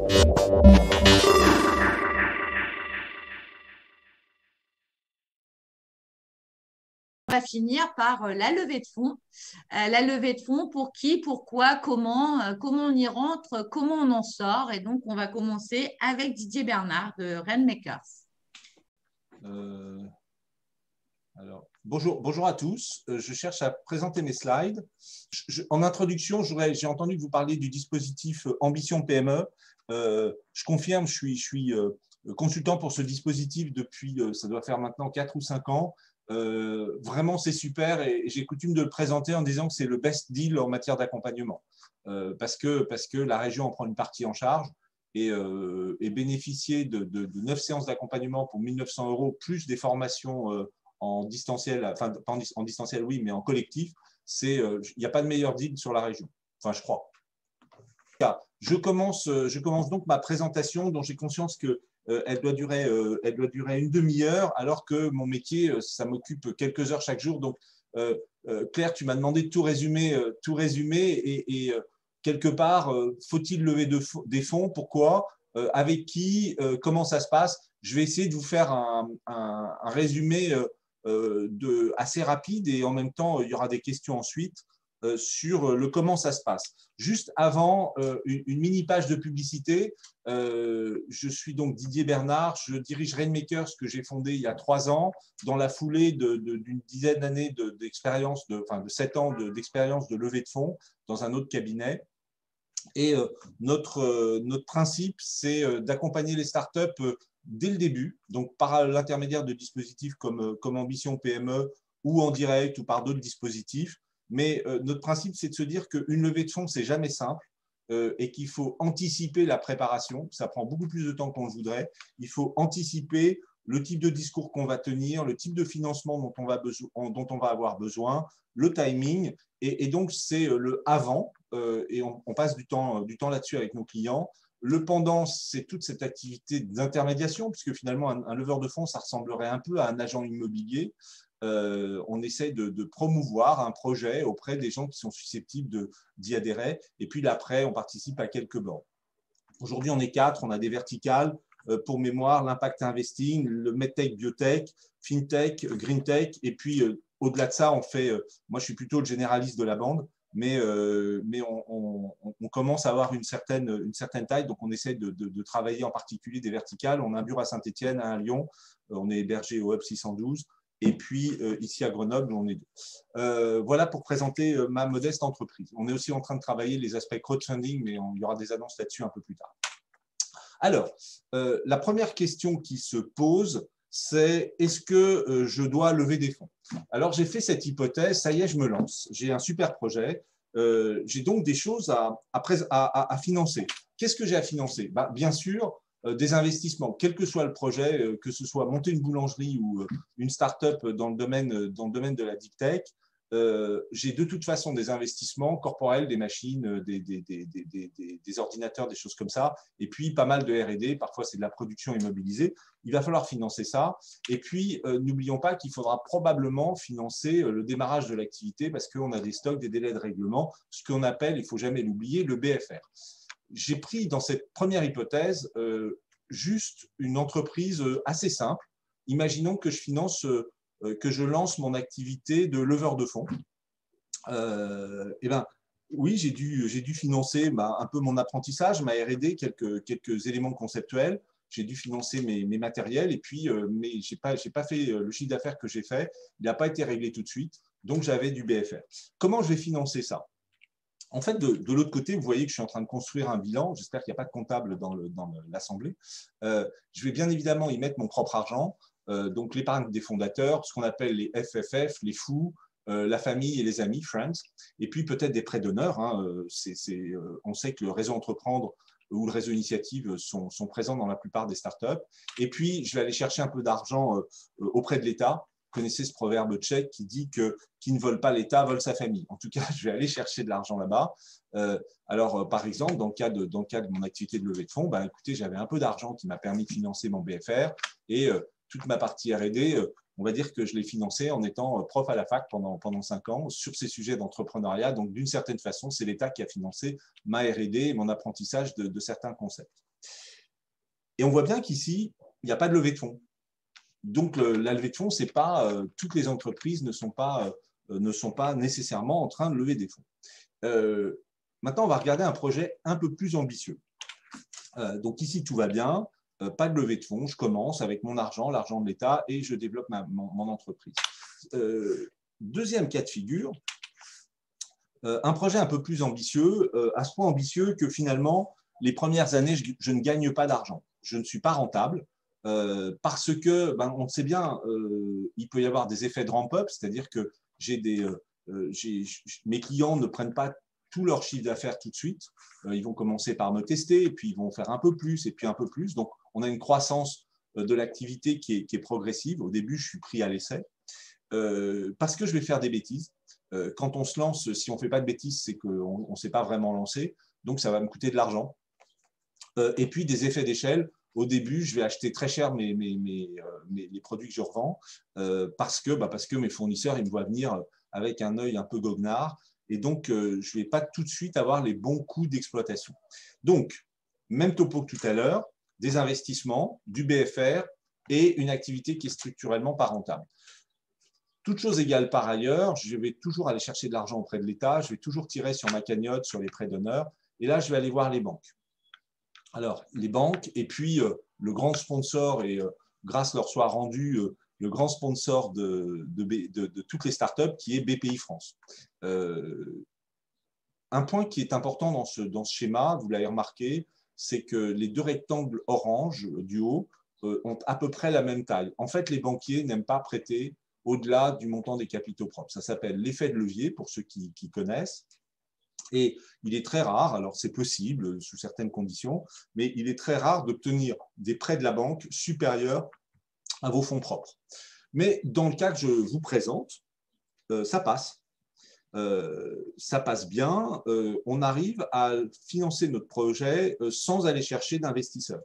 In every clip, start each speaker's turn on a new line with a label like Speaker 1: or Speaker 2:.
Speaker 1: On va finir par la levée de fonds. La levée de fonds, pour qui, pourquoi, comment on y rentre, comment on en sort. Et donc, on va commencer avec Didier Bernard de Rainmakers.
Speaker 2: Bonjour à tous. Je cherche à présenter mes slides. En introduction, j'ai entendu que vous parliez du dispositif Ambition PME. Je confirme, je suis consultant pour ce dispositif depuis, ça doit faire maintenant 4 ou 5 ans. Vraiment, c'est super et j'ai coutume de le présenter en disant que c'est le best deal en matière d'accompagnement parce que la région en prend une partie en charge et bénéficier de 9 séances d'accompagnement pour 1 900 € plus des formations en distanciel, enfin pas en distanciel oui, mais en collectif, il n'y a pas de meilleur deal sur la région, enfin je crois. Je commence donc ma présentation dont j'ai conscience que elle doit durer une demi-heure, alors que mon métier, ça m'occupe quelques heures chaque jour. Donc, Claire, tu m'as demandé de tout résumer et quelque part, faut-il lever des fonds? Pourquoi? Avec qui? Comment ça se passe? Je vais essayer de vous faire un résumé assez rapide et en même temps, il y aura des questions ensuite sur le comment ça se passe. Juste avant, une mini page de publicité. Je suis donc Didier Bernard, je dirige Rainmakers que j'ai fondé il y a 3 ans, dans la foulée d'une dizaine d'années d'expérience, de 7 ans d'expérience de levée de fonds dans un autre cabinet. Et notre principe, c'est d'accompagner les startups dès le début, donc par l'intermédiaire de dispositifs comme Ambition PME ou en direct ou par d'autres dispositifs. Mais notre principe, c'est de se dire qu'une levée de fonds, c'est jamais simple et qu'il faut anticiper la préparation. Ça prend beaucoup plus de temps qu'on le voudrait. Il faut anticiper le type de discours qu'on va tenir, le type de financement dont on va avoir besoin, le timing. Et donc, c'est le avant, et on passe du temps là-dessus avec nos clients. Le pendant, c'est toute cette activité d'intermédiation, puisque finalement, un leveur de fonds, ça ressemblerait un peu à un agent immobilier. On essaie de promouvoir un projet auprès des gens qui sont susceptibles d'y adhérer. Et puis l'après, on participe à quelques bords. Aujourd'hui, on est 4, on a des verticales. Pour mémoire, l'impact investing, le medtech, biotech, fintech, greentech. Et puis, au-delà de ça, moi, je suis plutôt le généraliste de la bande, mais on commence à avoir une certaine taille. Donc, on essaie de travailler en particulier des verticales. On a un bureau à Saint-Étienne, un à Lyon. On est hébergé au Hub 612. Et puis, ici à Grenoble, on est 2. Voilà pour présenter ma modeste entreprise. On est aussi en train de travailler les aspects crowdfunding, mais il y aura des annonces là-dessus un peu plus tard. Alors, la première question qui se pose, c'est est-ce que je dois lever des fonds? Alors, j'ai fait cette hypothèse, ça y est, je me lance. J'ai un super projet. J'ai donc des choses à financer. Qu'est-ce que j'ai à financer? Bien sûr, des investissements, quel que soit le projet, que ce soit monter une boulangerie ou une start-up dans le domaine de la deep tech. J'ai de toute façon des investissements corporels, des machines, des ordinateurs, des choses comme ça, et puis pas mal de R&D, parfois c'est de la production immobilisée. Il va falloir financer ça. Et puis, n'oublions pas qu'il faudra probablement financer le démarrage de l'activité parce qu'on a des stocks, des délais de règlement, ce qu'on appelle, il ne faut jamais l'oublier, le BFR. J'ai pris dans cette première hypothèse juste une entreprise assez simple. Imaginons que que je lance mon activité de leveur de fonds. Eh ben, oui, j'ai dû financer un peu mon apprentissage, ma R&D, quelques éléments conceptuels. J'ai dû financer mes matériels et puis, mais je n'ai pas fait le chiffre d'affaires que j'ai fait. Il n'a pas été réglé tout de suite. Donc, j'avais du BFR. Comment je vais financer ça? En fait, de l'autre côté, vous voyez que je suis en train de construire un bilan. J'espère qu'il n'y a pas de comptable dans l'assemblée. Je vais bien évidemment y mettre mon propre argent. Donc l'épargne des fondateurs, ce qu'on appelle les FFF, les fous, la famille et les amis, friends, et puis peut-être des prêts d'honneur. On sait que le réseau Entreprendre ou le réseau Initiative sont présents dans la plupart des startups. Et puis, je vais aller chercher un peu d'argent auprès de l'État. Vous connaissez ce proverbe tchèque qui dit que qui ne vole pas l'État vole sa famille. En tout cas, je vais aller chercher de l'argent là-bas. Par exemple, dans le cas de mon activité de levée de fonds, écoutez, j'avais un peu d'argent qui m'a permis de financer mon BFR et toute ma partie R&D, on va dire que je l'ai financée en étant prof à la fac pendant 5 ans sur ces sujets d'entrepreneuriat. Donc, d'une certaine façon, c'est l'État qui a financé ma R&D et mon apprentissage de certains concepts. Et on voit bien qu'ici, il n'y a pas de levée de fonds. Donc, la levée de fonds, c'est pas, toutes les entreprises ne sont pas nécessairement en train de lever des fonds. Maintenant, on va regarder un projet un peu plus ambitieux. Donc ici, tout va bien, pas de levée de fonds, je commence avec mon argent, l'argent de l'État, et je développe mon entreprise. Deuxième cas de figure, un projet un peu plus ambitieux, à ce point ambitieux que finalement, les premières années, je ne gagne pas d'argent. Je ne suis pas rentable parce que, on sait bien, il peut y avoir des effets de ramp-up, c'est-à-dire que mes clients ne prennent pas tout leur chiffre d'affaires tout de suite. Ils vont commencer par me tester, et puis ils vont faire un peu plus, et puis un peu plus. Donc, on a une croissance de l'activité qui est progressive. Au début, je suis pris à l'essai parce que je vais faire des bêtises. Quand on se lance, si on ne fait pas de bêtises, c'est qu'on ne s'est pas vraiment lancé. Donc, ça va me coûter de l'argent. Et puis, des effets d'échelle. Au début, je vais acheter très cher les produits que je revends parce que mes fournisseurs, ils me voient venir avec un œil un peu goguenard. Et donc, je ne vais pas tout de suite avoir les bons coûts d'exploitation. Donc, même topo que tout à l'heure, des investissements, du BFR et une activité qui est structurellement pas rentable. Toutes choses égales par ailleurs, je vais toujours aller chercher de l'argent auprès de l'État, je vais toujours tirer sur ma cagnotte, sur les prêts d'honneur, et là, je vais aller voir les banques. Alors, les banques, et puis le grand sponsor, et grâce leur soit rendu le grand sponsor de toutes les startups, qui est BPI France. Un point qui est important dans ce schéma, vous l'avez remarqué, c'est que les deux rectangles orange du haut ont à peu près la même taille. En fait, les banquiers n'aiment pas prêter au-delà du montant des capitaux propres. Ça s'appelle l'effet de levier, pour ceux qui connaissent. Et il est très rare, alors c'est possible sous certaines conditions, mais il est très rare d'obtenir des prêts de la banque supérieurs à vos fonds propres. Mais dans le cas que je vous présente, ça passe. Ça passe bien. On arrive à financer notre projet sans aller chercher d'investisseurs.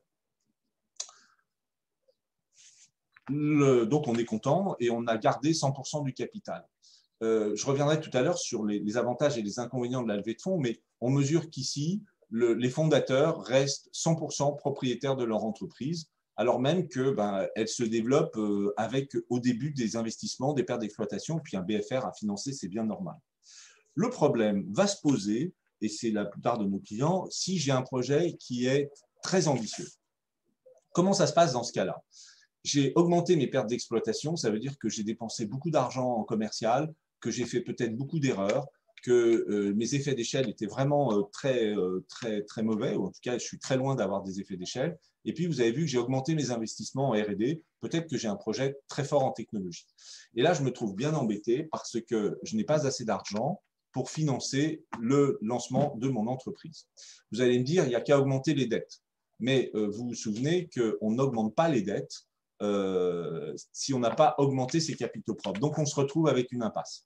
Speaker 2: Donc, on est content et on a gardé 100% du capital. Je reviendrai tout à l'heure sur les avantages et les inconvénients de la levée de fonds, mais on mesure qu'ici, les fondateurs restent 100% propriétaires de leur entreprise, alors même qu'elle se développe avec au début des investissements, des pertes d'exploitation, puis un BFR à financer, c'est bien normal. Le problème va se poser, et c'est la plupart de nos clients, si j'ai un projet qui est très ambitieux. Comment ça se passe dans ce cas-là? J'ai augmenté mes pertes d'exploitation, ça veut dire que j'ai dépensé beaucoup d'argent en commercial, que j'ai fait peut-être beaucoup d'erreurs, que mes effets d'échelle étaient vraiment très mauvais, ou en tout cas, je suis très loin d'avoir des effets d'échelle. Et puis, vous avez vu que j'ai augmenté mes investissements en R&D, peut-être que j'ai un projet très fort en technologie. Et là, je me trouve bien embêté parce que je n'ai pas assez d'argent pour financer le lancement de mon entreprise. Vous allez me dire, il n'y a qu'à augmenter les dettes. Mais vous vous souvenez qu'on n'augmente pas les dettes si on n'a pas augmenté ses capitaux propres. Donc, on se retrouve avec une impasse.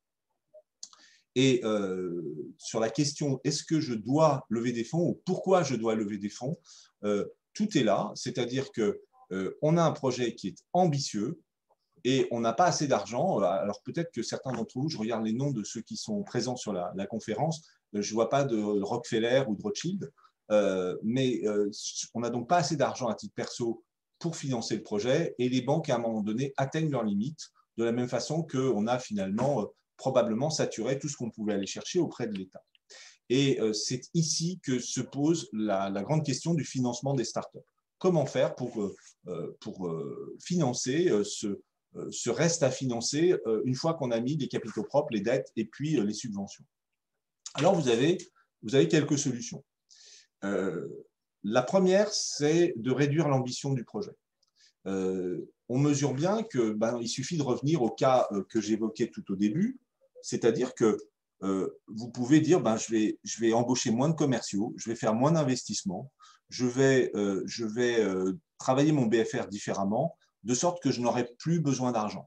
Speaker 2: Et sur la question, est-ce que je dois lever des fonds ou pourquoi je dois lever des fonds, tout est là, c'est-à-dire qu'on a un projet qui est ambitieux et on n'a pas assez d'argent. Alors peut-être que certains d'entre vous, je regarde les noms de ceux qui sont présents sur la conférence, je ne vois pas de Rockefeller ou de Rothschild, mais on n'a donc pas assez d'argent à titre perso pour financer le projet et les banques, à un moment donné, atteignent leurs limites de la même façon qu'on a finalement probablement saturé tout ce qu'on pouvait aller chercher auprès de l'État. Et c'est ici que se pose la grande question du financement des startups. Comment faire pour financer ce reste à financer une fois qu'on a mis les capitaux propres, les dettes et puis les subventions? Alors, vous avez quelques solutions. La première, c'est de réduire l'ambition du projet. On mesure bien qu'il suffit de revenir au cas que j'évoquais tout au début, c'est-à-dire que vous pouvez dire je vais embaucher moins de commerciaux, je vais faire moins d'investissements, je vais travailler mon BFR différemment, de sorte que je n'aurai plus besoin d'argent.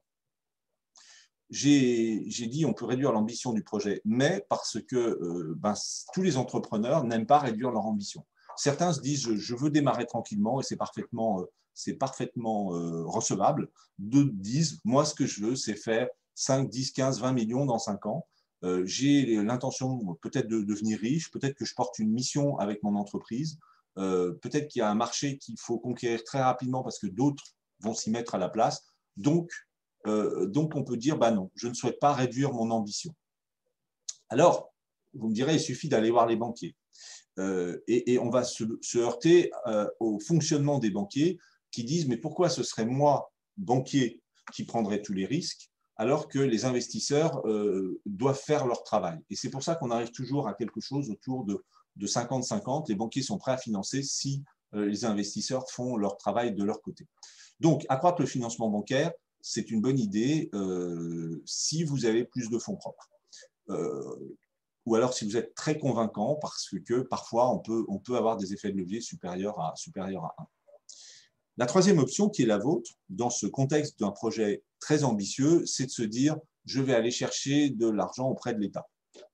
Speaker 2: J'ai dit on peut réduire l'ambition du projet, mais parce que tous les entrepreneurs n'aiment pas réduire leur ambition. Certains se disent je veux démarrer tranquillement et c'est parfaitement recevable. D'autres disent moi ce que je veux c'est faire 5, 10, 15, 20 millions dans 5 ans. J'ai l'intention peut-être de devenir riche, peut-être que je porte une mission avec mon entreprise. peut-être qu'il y a un marché qu'il faut conquérir très rapidement parce que d'autres vont s'y mettre à la place. Donc, on peut dire, bah non, je ne souhaite pas réduire mon ambition. Alors, vous me direz, il suffit d'aller voir les banquiers. Et on va se heurter au fonctionnement des banquiers qui disent, mais pourquoi ce serait moi, banquier, qui prendrais tous les risques, alors que les investisseurs doivent faire leur travail. Et c'est pour ça qu'on arrive toujours à quelque chose autour de 50-50. Les banquiers sont prêts à financer si les investisseurs font leur travail de leur côté. Donc, accroître le financement bancaire, c'est une bonne idée si vous avez plus de fonds propres. Ou alors si vous êtes très convaincant, parce que parfois on peut avoir des effets de levier supérieurs à 1. La troisième option, qui est la vôtre, dans ce contexte d'un projet très ambitieux, c'est de se dire « je vais aller chercher de l'argent auprès de l'État ».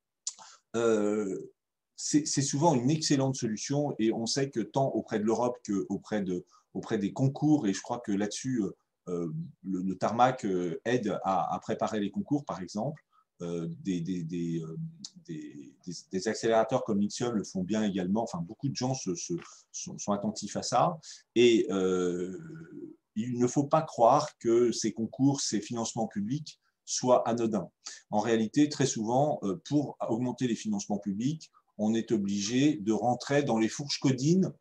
Speaker 2: C'est souvent une excellente solution et on sait que tant auprès de l'Europe qu'auprès des concours, et je crois que là-dessus, le Tarmac aide à préparer les concours, par exemple. Des accélérateurs comme Lixium le font bien également. Enfin, beaucoup de gens sont attentifs à ça. Et il ne faut pas croire que ces concours, ces financements publics soient anodins. En réalité, très souvent, pour augmenter les financements publics, on est obligé de rentrer dans les fourches codines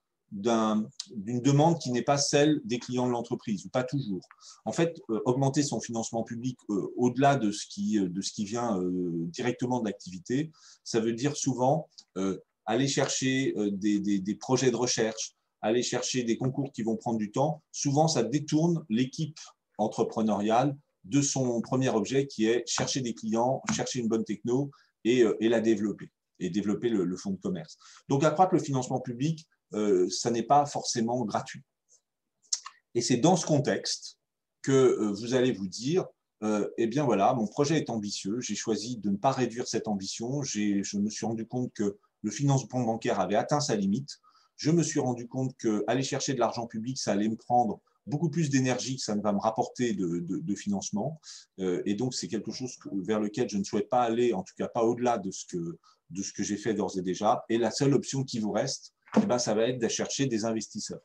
Speaker 2: d'une demande qui n'est pas celle des clients de l'entreprise, ou pas toujours. En fait, augmenter son financement public au-delà de ce qui vient directement de l'activité, ça veut dire souvent aller chercher des projets de recherche, aller chercher des concours qui vont prendre du temps. Souvent, ça détourne l'équipe entrepreneuriale de son premier objet qui est chercher des clients, chercher une bonne techno et la développer, et développer le fonds de commerce. Donc, accroître le financement public, ça n'est pas forcément gratuit. Et c'est dans ce contexte que vous allez vous dire, eh bien voilà, mon projet est ambitieux, j'ai choisi de ne pas réduire cette ambition, je me suis rendu compte que le financement bancaire avait atteint sa limite, je me suis rendu compte qu'aller chercher de l'argent public, ça allait me prendre beaucoup plus d'énergie que ça ne va me rapporter de financement, et donc c'est quelque chose vers lequel je ne souhaite pas aller, en tout cas pas au-delà de ce que j'ai fait d'ores et déjà, et la seule option qui vous reste, eh ben, ça va être de chercher des investisseurs.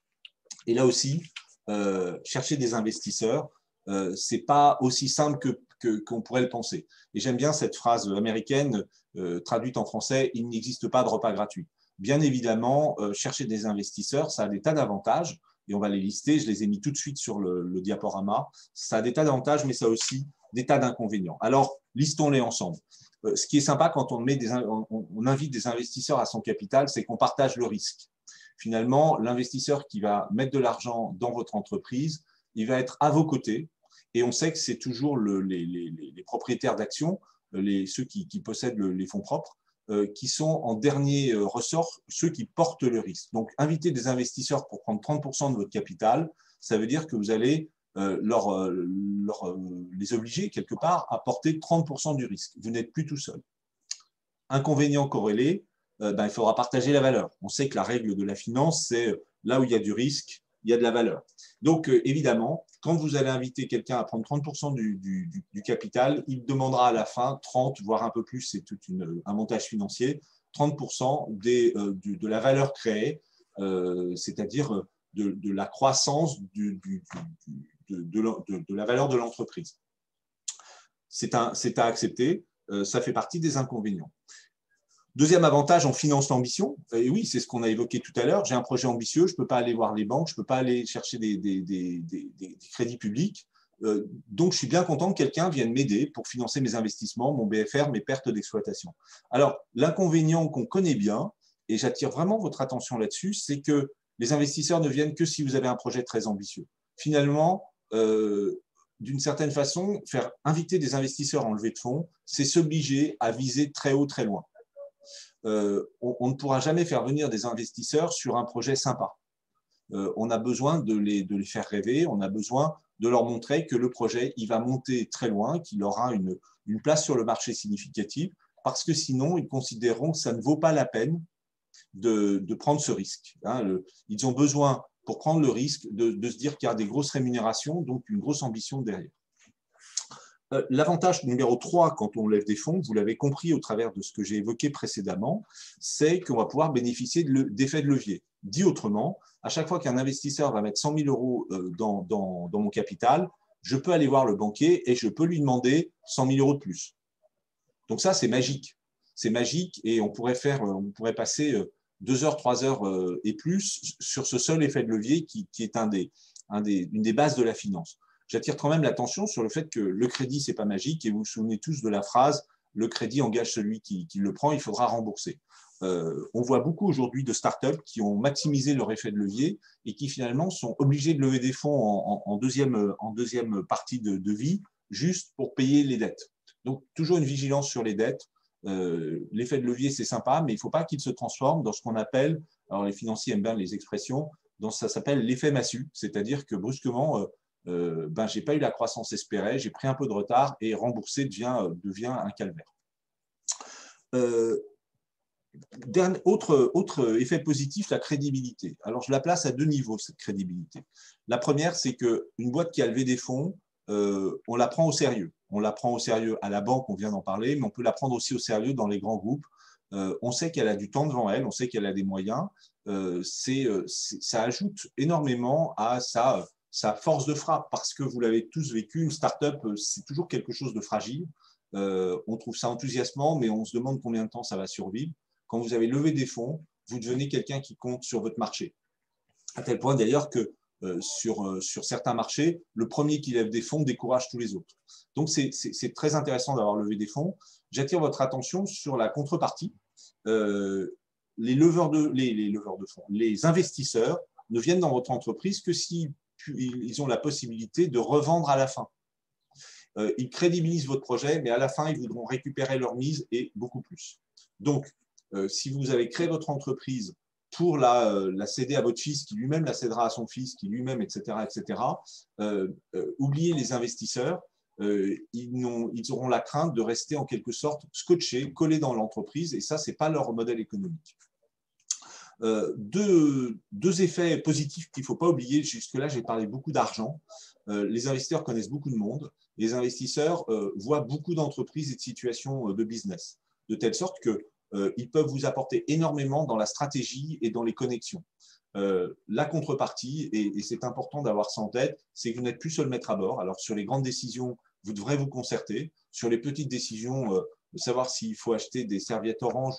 Speaker 2: Et là aussi, chercher des investisseurs, ce n'est pas aussi simple qu'on pourrait le penser. Et j'aime bien cette phrase américaine traduite en français, il n'existe pas de repas gratuit. Bien évidemment, chercher des investisseurs, ça a des tas d'avantages, et on va les lister, je les ai mis tout de suite sur le diaporama. Ça a des tas d'avantages, mais ça a aussi des tas d'inconvénients. Alors, listons-les ensemble. Ce qui est sympa quand on invite des investisseurs à son capital, c'est qu'on partage le risque. Finalement, l'investisseur qui va mettre de l'argent dans votre entreprise, il va être à vos côtés. Et on sait que c'est toujours les propriétaires d'actions, ceux qui possèdent les fonds propres, qui sont en dernier ressort ceux qui portent le risque. Donc, inviter des investisseurs pour prendre 30% de votre capital, ça veut dire que vous allez les obliger quelque part à porter 30% du risque. Vous n'êtes plus tout seul. Inconvénient corrélé, il faudra partager la valeur. On sait que la règle de la finance, c'est là où il y a du risque, il y a de la valeur. Donc, évidemment, quand vous allez inviter quelqu'un à prendre 30% du capital, il demandera à la fin 30, voire un peu plus, c'est tout un montage financier, 30% de la valeur créée, c'est-à-dire de la croissance de la valeur de l'entreprise. C'est à accepter, ça fait partie des inconvénients. Deuxième avantage, on finance l'ambition. Et oui, c'est ce qu'on a évoqué tout à l'heure. J'ai un projet ambitieux, je ne peux pas aller voir les banques, je ne peux pas aller chercher des crédits publics. Donc, je suis bien content que quelqu'un vienne m'aider pour financer mes investissements, mon BFR, mes pertes d'exploitation. Alors, l'inconvénient qu'on connaît bien, et j'attire vraiment votre attention là-dessus, c'est que les investisseurs ne viennent que si vous avez un projet très ambitieux. Finalement, d'une certaine façon, faire inviter des investisseurs en levée de fonds, c'est s'obliger à viser très haut, très loin. On ne pourra jamais faire venir des investisseurs sur un projet sympa. On a besoin de les faire rêver, on a besoin de leur montrer que le projet il va monter très loin, qu'il aura une place sur le marché significative, parce que sinon, ils considéreront que ça ne vaut pas la peine de prendre ce risque. Ils ont besoin, pour prendre le risque, de se dire qu'il y a des grosses rémunérations, donc une grosse ambition derrière. L'avantage numéro 3 quand on lève des fonds, vous l'avez compris au travers de ce que j'ai évoqué précédemment, c'est qu'on va pouvoir bénéficier d'effets de levier. Dit autrement, à chaque fois qu'un investisseur va mettre 100 000 euros dans mon capital, je peux aller voir le banquier et je peux lui demander 100 000 euros de plus. Donc ça, c'est magique. C'est magique et on pourrait passer 2 heures, 3 heures et plus sur ce seul effet de levier qui est une des bases de la finance. J'attire quand même l'attention sur le fait que le crédit, ce n'est pas magique, et vous vous souvenez tous de la phrase « le crédit engage celui qui le prend, il faudra rembourser ». On voit beaucoup aujourd'hui de startups qui ont maximisé leur effet de levier et qui finalement sont obligés de lever des fonds en deuxième partie de vie juste pour payer les dettes. Donc, toujours une vigilance sur les dettes. L'effet de levier, c'est sympa, mais il ne faut pas qu'il se transforme dans ce qu'on appelle, alors les financiers aiment bien les expressions, ça s'appelle l'effet massue, c'est-à-dire que brusquement, je n'ai pas eu la croissance espérée, j'ai pris un peu de retard et rembourser devient un calvaire. Autre effet positif, la crédibilité. Alors, je la place à 2 niveaux, cette crédibilité. La première, c'est qu'une boîte qui a levé des fonds, on la prend au sérieux. On la prend au sérieux à la banque, on vient d'en parler, mais on peut la prendre aussi au sérieux dans les grands groupes. On sait qu'elle a du temps devant elle, on sait qu'elle a des moyens. Ça ajoute énormément à sa force de frappe, parce que vous l'avez tous vécu, une start-up, c'est toujours quelque chose de fragile. On trouve ça enthousiasmant, mais on se demande combien de temps ça va survivre. Quand vous avez levé des fonds, vous devenez quelqu'un qui compte sur votre marché. À tel point d'ailleurs que sur certains marchés, le premier qui lève des fonds décourage tous les autres. Donc, c'est très intéressant d'avoir levé des fonds. J'attire votre attention sur la contrepartie. Les leveurs de fonds, les investisseurs ne viennent dans votre entreprise que si ils ont la possibilité de revendre à la fin. Ils crédibilisent votre projet, mais à la fin, ils voudront récupérer leur mise et beaucoup plus. Donc, si vous avez créé votre entreprise pour la céder à votre fils, qui lui-même la cédera à son fils, qui lui-même, etc., oubliez les investisseurs, ils auront la crainte de rester en quelque sorte scotchés, collés dans l'entreprise, et ça, ce n'est pas leur modèle économique. Deux effets positifs qu'il ne faut pas oublier. Jusque-là, j'ai parlé beaucoup d'argent. Les investisseurs connaissent beaucoup de monde. Les investisseurs voient beaucoup d'entreprises et de situations de business, de telle sorte qu'ils peuvent vous apporter énormément dans la stratégie et dans les connexions. La contrepartie, et c'est important d'avoir ça en tête, c'est que vous n'êtes plus seul maître à bord. Alors, sur les grandes décisions, vous devrez vous concerter. Sur les petites décisions, de savoir s'il faut acheter des serviettes oranges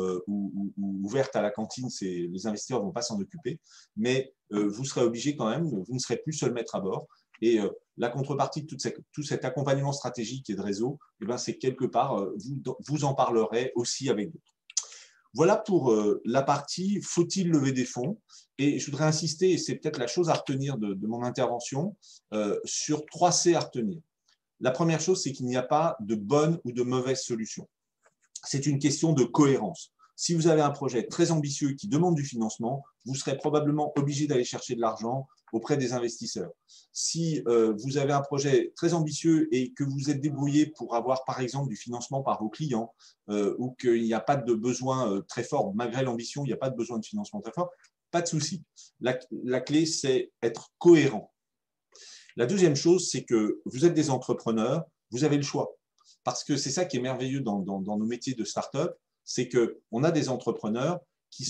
Speaker 2: ou vertes à la cantine, les investisseurs ne vont pas s'en occuper, mais vous serez obligé quand même, vous ne serez plus seul maître à bord. Et la contrepartie de tout cet accompagnement stratégique et de réseau, c'est quelque part, vous en parlerez aussi avec d'autres. Voilà pour la partie « Faut-il lever des fonds ?» Et je voudrais insister, et c'est peut-être la chose à retenir de mon intervention, sur 3 C à retenir. La première chose, c'est qu'il n'y a pas de bonne ou de mauvaise solution. C'est une question de cohérence. Si vous avez un projet très ambitieux qui demande du financement, vous serez probablement obligé d'aller chercher de l'argent auprès des investisseurs. Si vous avez un projet très ambitieux et que vous êtes débrouillé pour avoir, par exemple, du financement par vos clients ou qu'il n'y a pas de besoin très fort, malgré l'ambition, il n'y a pas de besoin de financement très fort, pas de souci. La clé, c'est être cohérent. La deuxième chose, c'est que vous êtes des entrepreneurs, vous avez le choix. Parce que c'est ça qui est merveilleux dans nos métiers de start-up, c'est qu'on a des entrepreneurs qui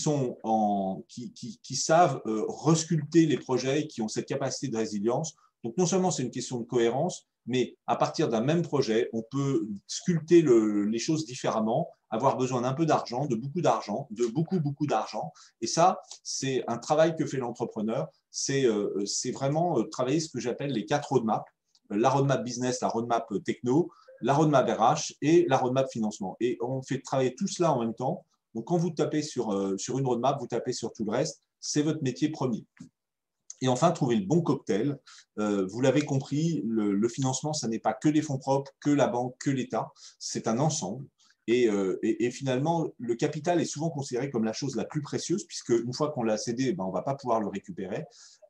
Speaker 2: savent resculpter les projets, qui ont cette capacité de résilience. Donc, non seulement c'est une question de cohérence, mais à partir d'un même projet, on peut sculpter les choses différemment, avoir besoin d'un peu d'argent, de beaucoup d'argent, de beaucoup d'argent. Et ça, c'est un travail que fait l'entrepreneur. C'est vraiment travailler ce que j'appelle les 4 roadmaps. La roadmap business, la roadmap techno, la roadmap RH et la roadmap financement. Et on fait travailler tout cela en même temps. Donc, quand vous tapez sur une roadmap, vous tapez sur tout le reste. C'est votre métier premier. Et enfin, trouver le bon cocktail. Vous l'avez compris, le financement, ça n'est pas que les fonds propres, que la banque, que l'État. C'est un ensemble. Et finalement, le capital est souvent considéré comme la chose la plus précieuse, puisque une fois qu'on l'a cédé, on ne va pas pouvoir le récupérer.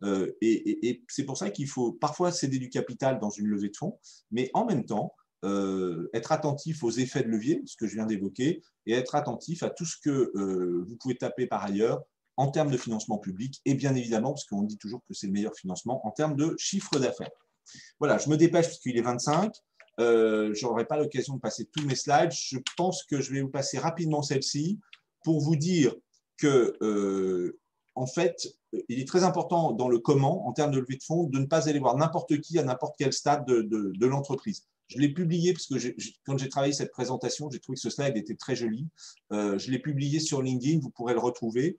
Speaker 2: Et c'est pour ça qu'il faut parfois céder du capital dans une levée de fonds, mais en même temps, être attentif aux effets de levier, ce que je viens d'évoquer, et être attentif à tout ce que vous pouvez taper par ailleurs en termes de financement public, et bien évidemment, parce qu'on dit toujours que c'est le meilleur financement, en termes de chiffre d'affaires. Voilà, je me dépêche parce qu'il est 25. Je n'aurai pas l'occasion de passer tous mes slides. Je pense que je vais vous passer rapidement celle-ci pour vous dire que, en fait, il est très important dans le comment, en termes de levée de fonds, de ne pas aller voir n'importe qui à n'importe quel stade de l'entreprise. Je l'ai publié parce que quand j'ai travaillé cette présentation, j'ai trouvé que ce slide était très joli. Je l'ai publié sur LinkedIn, vous pourrez le retrouver.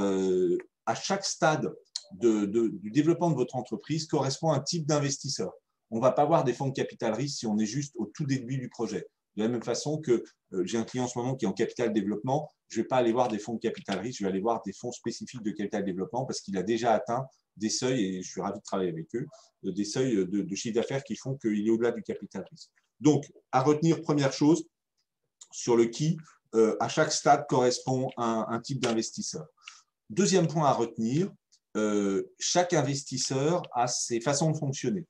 Speaker 2: À chaque stade du développement de votre entreprise correspond un type d'investisseur. On ne va pas voir des fonds de capital risque si on est juste au tout début du projet. De la même façon que j'ai un client en ce moment qui est en capital développement, je ne vais pas aller voir des fonds de capital risque, je vais aller voir des fonds spécifiques de capital développement parce qu'il a déjà atteint des seuils, et je suis ravi de travailler avec eux, des seuils de chiffre d'affaires qui font qu'il est au-delà du capital risque. Donc, à retenir, première chose, sur le qui, à chaque stade correspond un type d'investisseur. Deuxième point à retenir, chaque investisseur a ses façons de fonctionner.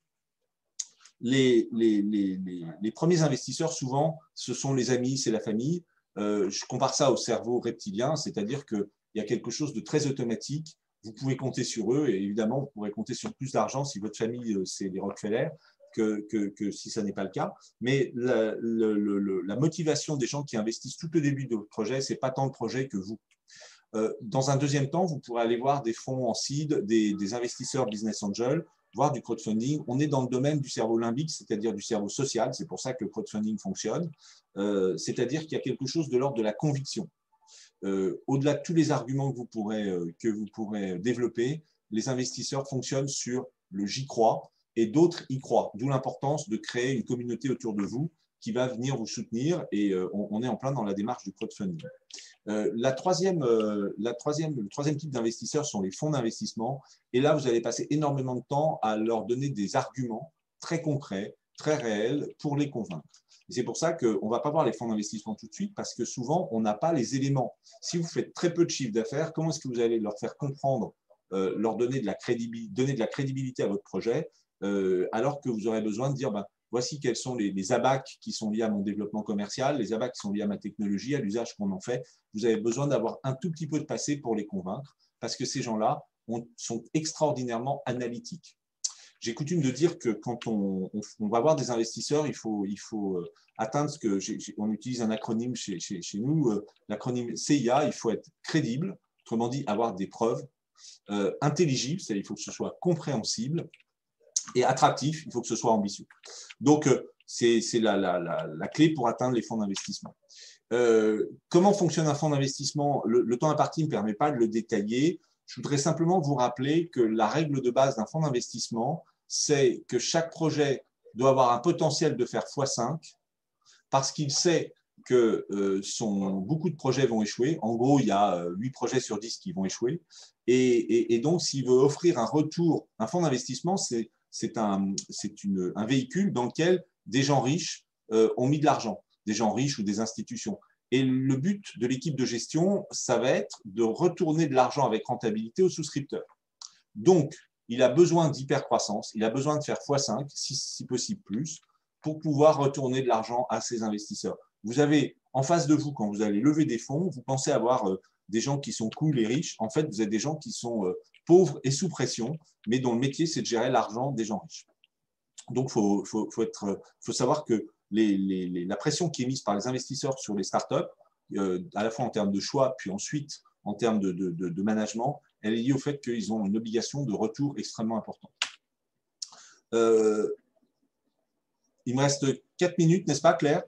Speaker 2: Les premiers investisseurs, souvent, ce sont les amis, c'est la famille. Je compare ça au cerveau reptilien, c'est-à-dire qu'il y a quelque chose de très automatique. Vous pouvez compter sur eux et évidemment, vous pourrez compter sur plus d'argent si votre famille, c'est les Rockefeller, que si ça n'est pas le cas. Mais la motivation des gens qui investissent tout au début de votre projet, ce n'est pas tant le projet que vous. Dans un deuxième temps, vous pourrez aller voir des fonds en seed, des investisseurs business angel, voir du crowdfunding. On est dans le domaine du cerveau limbique, c'est-à-dire du cerveau social. C'est pour ça que le crowdfunding fonctionne. C'est-à-dire qu'il y a quelque chose de l'ordre de la conviction. Au-delà de tous les arguments que vous pourrez développer, les investisseurs fonctionnent sur le j'y crois et d'autres y croient. D'où l'importance de créer une communauté autour de vous qui va venir vous soutenir et on est en plein dans la démarche du crowdfunding. Le troisième type d'investisseurs sont les fonds d'investissement. Et là, vous allez passer énormément de temps à leur donner des arguments très concrets, très réels pour les convaincre. C'est pour ça qu'on ne va pas voir les fonds d'investissement tout de suite parce que souvent, on n'a pas les éléments. Si vous faites très peu de chiffre d'affaires, comment est-ce que vous allez leur faire comprendre, leur donner de la crédibilité à votre projet alors que vous aurez besoin de dire voici quels sont les abacs qui sont liés à mon développement commercial, les abacs qui sont liés à ma technologie, à l'usage qu'on en fait. Vous avez besoin d'avoir un tout petit peu de passé pour les convaincre parce que ces gens-là sont extraordinairement analytiques. J'ai coutume de dire que quand on va voir des investisseurs, il faut atteindre ce que on utilise un acronyme chez nous, l'acronyme CIA. Il faut être crédible, autrement dit avoir des preuves, intelligible, c'est-à-dire il faut que ce soit compréhensible, et attractif, il faut que ce soit ambitieux. Donc, c'est la clé pour atteindre les fonds d'investissement. Comment fonctionne un fonds d'investissement? Le temps imparti ne me permet pas de le détailler. Je voudrais simplement vous rappeler que la règle de base d'un fonds d'investissement, c'est que chaque projet doit avoir un potentiel de faire x5 parce qu'il sait que beaucoup de projets vont échouer. En gros, il y a 8 projets sur 10 qui vont échouer. Et donc, s'il veut offrir un retour, un fonds d'investissement, c'est un véhicule dans lequel des gens riches ont mis de l'argent, des gens riches ou des institutions. Et le but de l'équipe de gestion, ça va être de retourner de l'argent avec rentabilité aux souscripteurs. Donc, il a besoin d'hypercroissance, il a besoin de faire x5, si possible plus, pour pouvoir retourner de l'argent à ses investisseurs. Vous avez en face de vous, quand vous allez lever des fonds, vous pensez avoir des gens qui sont cool et riches. En fait, vous êtes des gens qui sont pauvres et sous pression, mais dont le métier, c'est de gérer l'argent des gens riches. Donc, il faut savoir que la pression qui est mise par les investisseurs sur les startups, à la fois en termes de choix, puis ensuite en termes de management, elle est liée au fait qu'ils ont une obligation de retour extrêmement importante. Il me reste 4 minutes, n'est-ce pas, Claire?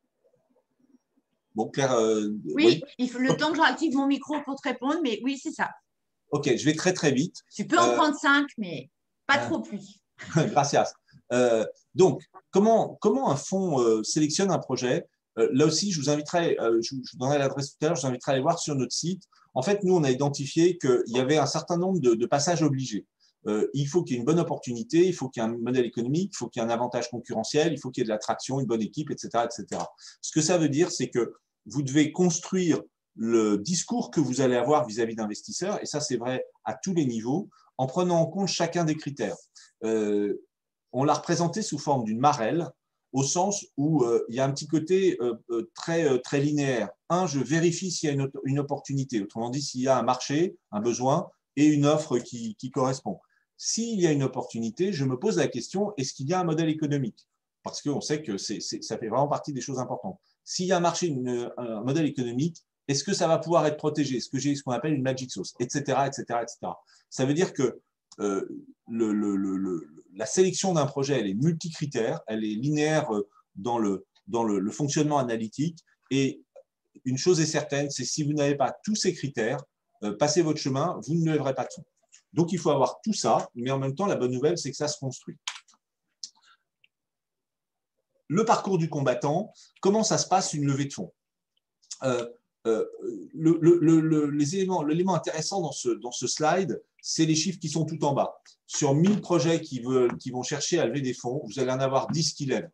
Speaker 2: Bon, Claire,
Speaker 1: oui, il faut le temps que je réactive mon micro pour te répondre, mais oui, c'est ça.
Speaker 2: Ok, je vais très très vite.
Speaker 1: Tu peux en prendre 5, mais pas trop plus.
Speaker 2: Gracias. Donc, comment un fonds sélectionne un projet? Là aussi, je vous inviterai, je vous donnerai l'adresse tout à l'heure, je vous inviterai à aller voir sur notre site. En fait, nous, on a identifié qu'il y avait un certain nombre de passages obligés. Il faut qu'il y ait une bonne opportunité, il faut qu'il y ait un modèle économique, il faut qu'il y ait un avantage concurrentiel, il faut qu'il y ait de l'attraction, une bonne équipe, etc., etc. Ce que ça veut dire, c'est que vous devez construire le discours que vous allez avoir vis-à-vis d'investisseurs, et ça, c'est vrai à tous les niveaux, en prenant en compte chacun des critères. On l'a représenté sous forme d'une marelle, au sens où il y a un petit côté très linéaire. Je vérifie s'il y a une opportunité, autrement dit, s'il y a un marché, un besoin et une offre qui correspond. S'il y a une opportunité, je me pose la question, est-ce qu'il y a un modèle économique? parce qu'on sait que ça fait vraiment partie des choses importantes. S'il y a un marché, un modèle économique, est-ce que ça va pouvoir être protégé? Est-ce que j'ai ce qu'on appelle une magic sauce, etc., etc., etc. Ça veut dire que la sélection d'un projet, elle est multicritère, elle est linéaire dans le fonctionnement analytique. Et une chose est certaine, c'est si vous n'avez pas tous ces critères, passez votre chemin, vous ne lèverez pas tout. Donc, il faut avoir tout ça, mais en même temps, la bonne nouvelle, c'est que ça se construit. Le parcours du combattant, comment ça se passe une levée de fonds? L'élément intéressant dans ce slide, c'est les chiffres qui sont tout en bas. Sur 1000 projets qui vont chercher à lever des fonds, vous allez en avoir 10 qui lèvent.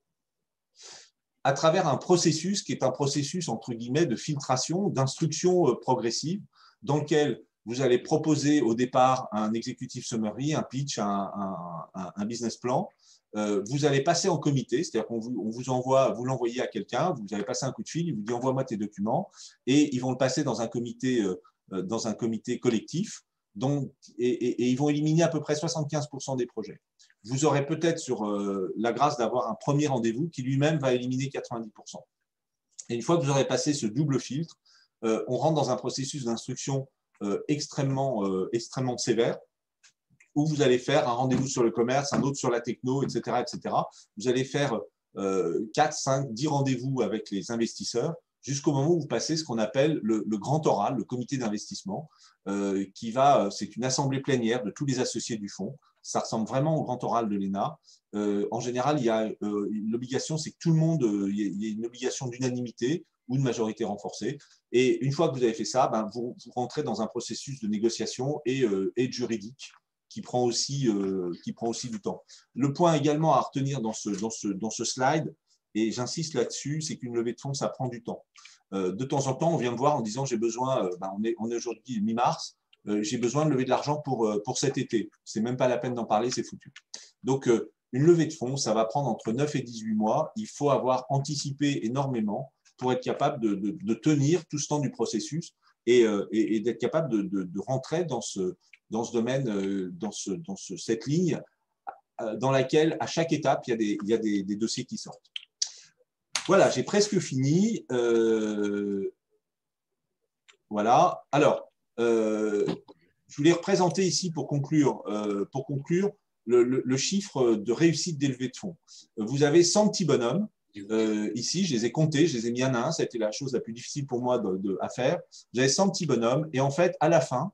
Speaker 2: À travers un processus qui est un processus, entre guillemets, de filtration, d'instruction progressive, dans lequel vous allez proposer au départ un executive summary, un pitch, un business plan. Vous allez passer en comité, c'est-à-dire qu'on vous envoie, vous l'envoyez à quelqu'un, vous allez passer un coup de fil, il vous dit envoie-moi tes documents, et ils vont le passer dans un comité collectif, et ils vont éliminer à peu près 75% des projets. Vous aurez peut-être sur la grâce d'avoir un premier rendez-vous qui lui-même va éliminer 90%. Et une fois que vous aurez passé ce double filtre, on rentre dans un processus d'instruction extrêmement sévère, où vous allez faire un rendez-vous sur le commerce, un autre sur la techno, etc., etc. Vous allez faire 4, 5, 10 rendez-vous avec les investisseurs jusqu'au moment où vous passez ce qu'on appelle le grand oral, le comité d'investissement, c'est une assemblée plénière de tous les associés du fonds. Ça ressemble vraiment au grand oral de l'ENA. En général, il y a l'obligation, c'est que tout le monde, il y a une obligation d'unanimité ou de majorité renforcée. Et une fois que vous avez fait ça, vous rentrez dans un processus de négociation et de juridique qui prend aussi du temps. Le point également à retenir dans ce slide, et j'insiste là-dessus, c'est qu'une levée de fonds, ça prend du temps. De temps en temps, on vient me voir en disant j'ai besoin, on est aujourd'hui mi-mars, j'ai besoin de lever de l'argent pour cet été. C'est même pas la peine d'en parler, c'est foutu. Donc, une levée de fonds, ça va prendre entre 9 et 18 mois. Il faut avoir anticipé énormément pour être capable de tenir tout ce temps du processus et d'être capable de rentrer dans ce domaine, cette ligne dans laquelle, à chaque étape, il y a des dossiers qui sortent. Voilà, j'ai presque fini. Voilà. Alors, je voulais représenter ici pour conclure le chiffre de réussite des levées de fonds. Vous avez 100 petits bonhommes. Ici, je les ai comptés, je les ai mis un à un. Ça a été la chose la plus difficile pour moi à faire. Vous avez 100 petits bonhommes. Et en fait, à la fin,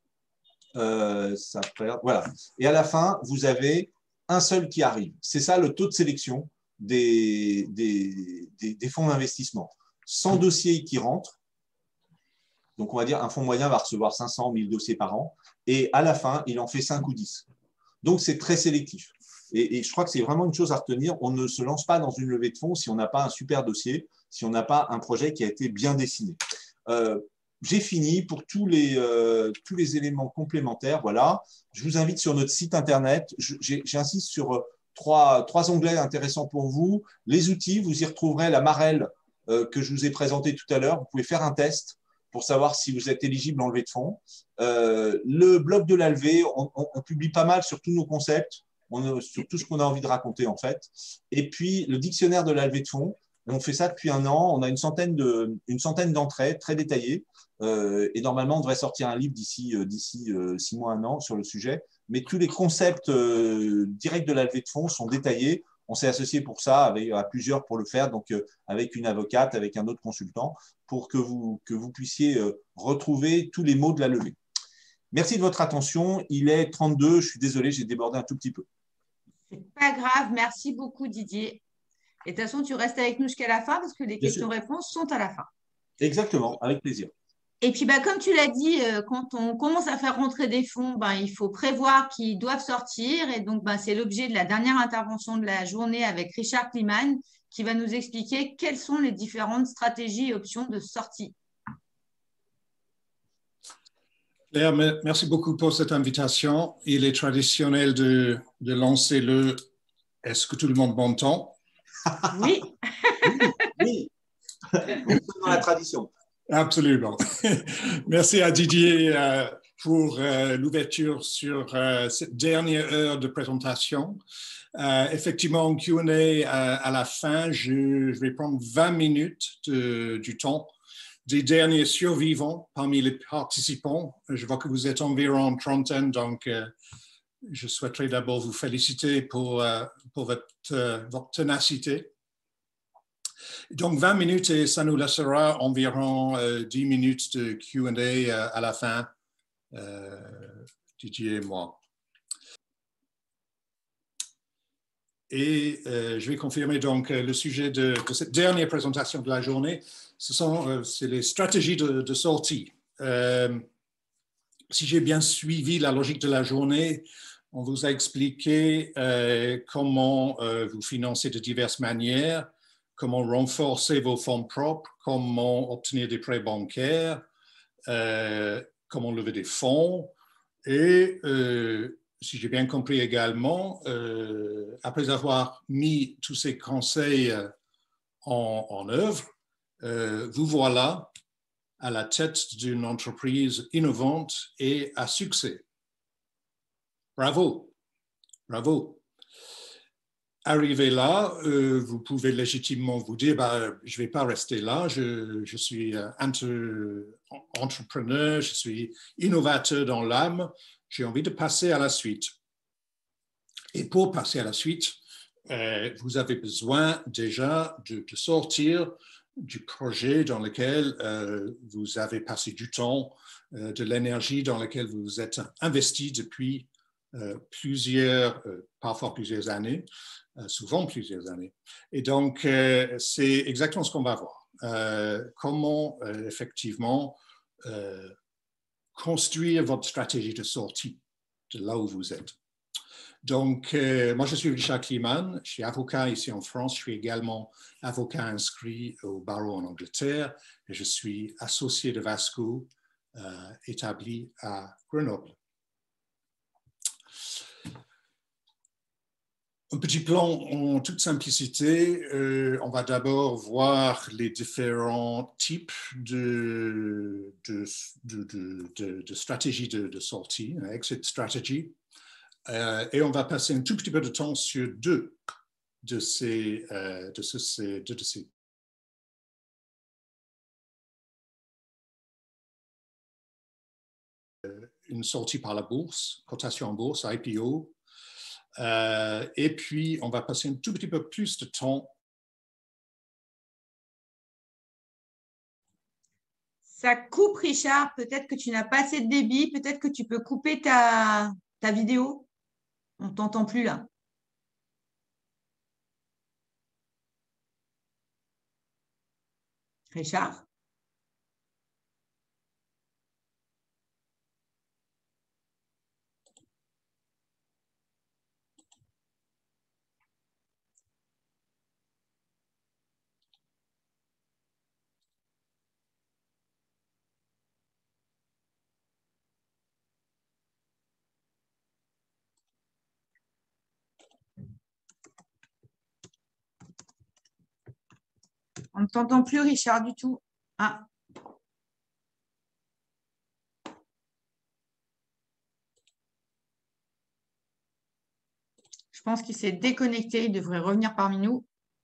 Speaker 2: voilà. Et à la fin, vous avez un seul qui arrive. C'est ça le taux de sélection des fonds d'investissement. 100 dossiers qui rentrent. Donc, on va dire un fonds moyen va recevoir 500 000 dossiers par an. Et à la fin, il en fait 5 ou 10. Donc, c'est très sélectif. Et je crois que c'est vraiment une chose à retenir. On ne se lance pas dans une levée de fonds si on n'a pas un super dossier, si on n'a pas un projet qui a été bien dessiné. J'ai fini pour tous les éléments complémentaires. Voilà. Je vous invite sur notre site internet. J'insiste sur trois onglets intéressants pour vous. Les outils, vous y retrouverez la Marelle que je vous ai présentée tout à l'heure. Vous pouvez faire un test pour savoir si vous êtes éligible en levée de fonds. Le blog de la levée, on publie pas mal sur tous nos concepts, sur tout ce qu'on a envie de raconter en fait. Et puis le dictionnaire de la levée de fonds, on fait ça depuis un an. On a une centaine d'entrées très détaillées. Et normalement, on devrait sortir un livre d'ici 6 mois, 1 an sur le sujet. Mais tous les concepts directs de la levée de fonds sont détaillés. On s'est associé pour ça à plusieurs pour le faire, donc avec une avocate, avec un autre consultant, pour que vous puissiez retrouver tous les mots de la levée. Merci de votre attention. Il est 32. Je suis désolé, j'ai débordé un tout petit peu.
Speaker 1: C'est pas grave. Merci beaucoup, Didier. Et de toute façon, tu restes avec nous jusqu'à la fin parce que les questions-réponses sont à la fin.
Speaker 2: Exactement, avec plaisir.
Speaker 1: Et puis, comme tu l'as dit, quand on commence à faire rentrer des fonds, il faut prévoir qu'ils doivent sortir. Et donc, c'est l'objet de la dernière intervention de la journée avec Richard Kliman qui va nous expliquer quelles sont les différentes stratégies et options de sortie.
Speaker 3: Léa, merci beaucoup pour cette invitation. Il est traditionnel de lancer le « Est-ce que tout le monde m'entend ?»
Speaker 1: Oui.
Speaker 2: Oui. On est dans la tradition.
Speaker 3: Absolument. Merci à Didier pour l'ouverture sur cette dernière heure de présentation. Effectivement, en Q&A à la fin, je vais prendre 20 minutes du temps des derniers survivants parmi les participants. Je vois que vous êtes environ une trentaine, donc je souhaiterais d'abord vous féliciter pour votre ténacité. Donc 20 minutes et ça nous laissera environ 10 minutes de Q&A à la fin, Didier et moi. Et je vais confirmer donc le sujet de cette dernière présentation de la journée. C'est les stratégies de sortie. Si j'ai bien suivi la logique de la journée, on vous a expliqué comment vous financer de diverses manières, comment renforcer vos fonds propres, comment obtenir des prêts bancaires, comment lever des fonds et si j'ai bien compris également, après avoir mis tous ces conseils en œuvre, vous voilà à la tête d'une entreprise innovante et à succès. Bravo, bravo. Arrivé là, vous pouvez légitimement vous dire, je ne vais pas rester là, je suis entrepreneur, je suis innovateur dans l'âme, j'ai envie de passer à la suite. Et pour passer à la suite, vous avez besoin déjà de sortir du projet dans lequel vous avez passé du temps, de l'énergie dans laquelle vous êtes investi depuis parfois plusieurs années, souvent plusieurs années. Et donc, c'est exactement ce qu'on va voir. Comment effectivement construire votre stratégie de sortie de là où vous êtes. Donc, moi, je suis Richard Kleeman, je suis avocat ici en France, je suis également avocat inscrit au barreau en Angleterre et je suis associé de Vasco établi à Grenoble. Un petit plan en toute simplicité, on va d'abord voir les différents types de stratégies de sortie, exit strategy, et on va passer un tout petit peu de temps sur deux de ces une sortie par la bourse, cotation en bourse, IPO, et puis on va passer un tout petit peu plus de temps.
Speaker 1: Ça coupe, Richard. Peut-être que tu n'as pas assez de débit. Peut-être que tu peux couper ta vidéo. On ne t'entend plus là. Richard? On ne t'entend plus, Richard, du tout. Ah. Je pense qu'il s'est déconnecté. Il devrait revenir parmi nous.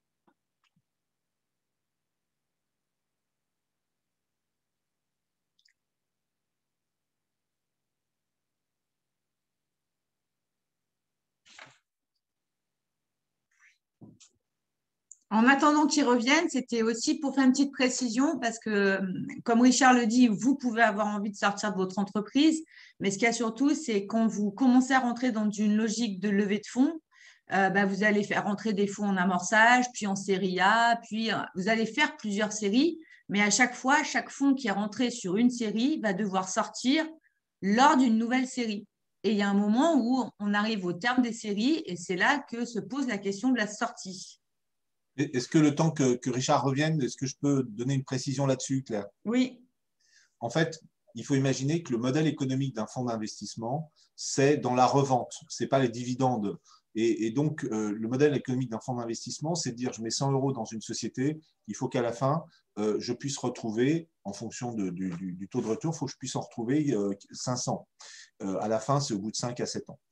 Speaker 1: En attendant qu'il revienne, c'était aussi pour faire une petite précision parce que, comme Richard le dit, vous pouvez avoir envie de sortir de votre entreprise, mais ce qu'il y a surtout, c'est quand vous commencez à rentrer dans une logique de levée de fonds, vous allez faire rentrer des fonds en amorçage, puis en série A, puis vous allez faire plusieurs séries, mais à chaque fois, chaque fonds qui est rentré sur une série va devoir sortir lors d'une nouvelle série. Et il y a un moment où on arrive au terme des séries et c'est là que se pose la question de la sortie.
Speaker 2: Est-ce que le temps que Richard revienne, est-ce que je peux donner une précision là-dessus, Claire?
Speaker 1: Oui.
Speaker 2: En fait, il faut imaginer que le modèle économique d'un fonds d'investissement, c'est dans la revente, ce n'est pas les dividendes. Et donc, le modèle économique d'un fonds d'investissement, c'est de dire je mets 100 € dans une société, il faut qu'à la fin, je puisse retrouver en fonction du taux de retour, il faut que je puisse en retrouver 500. À la fin, c'est au bout de 5 à 7 ans.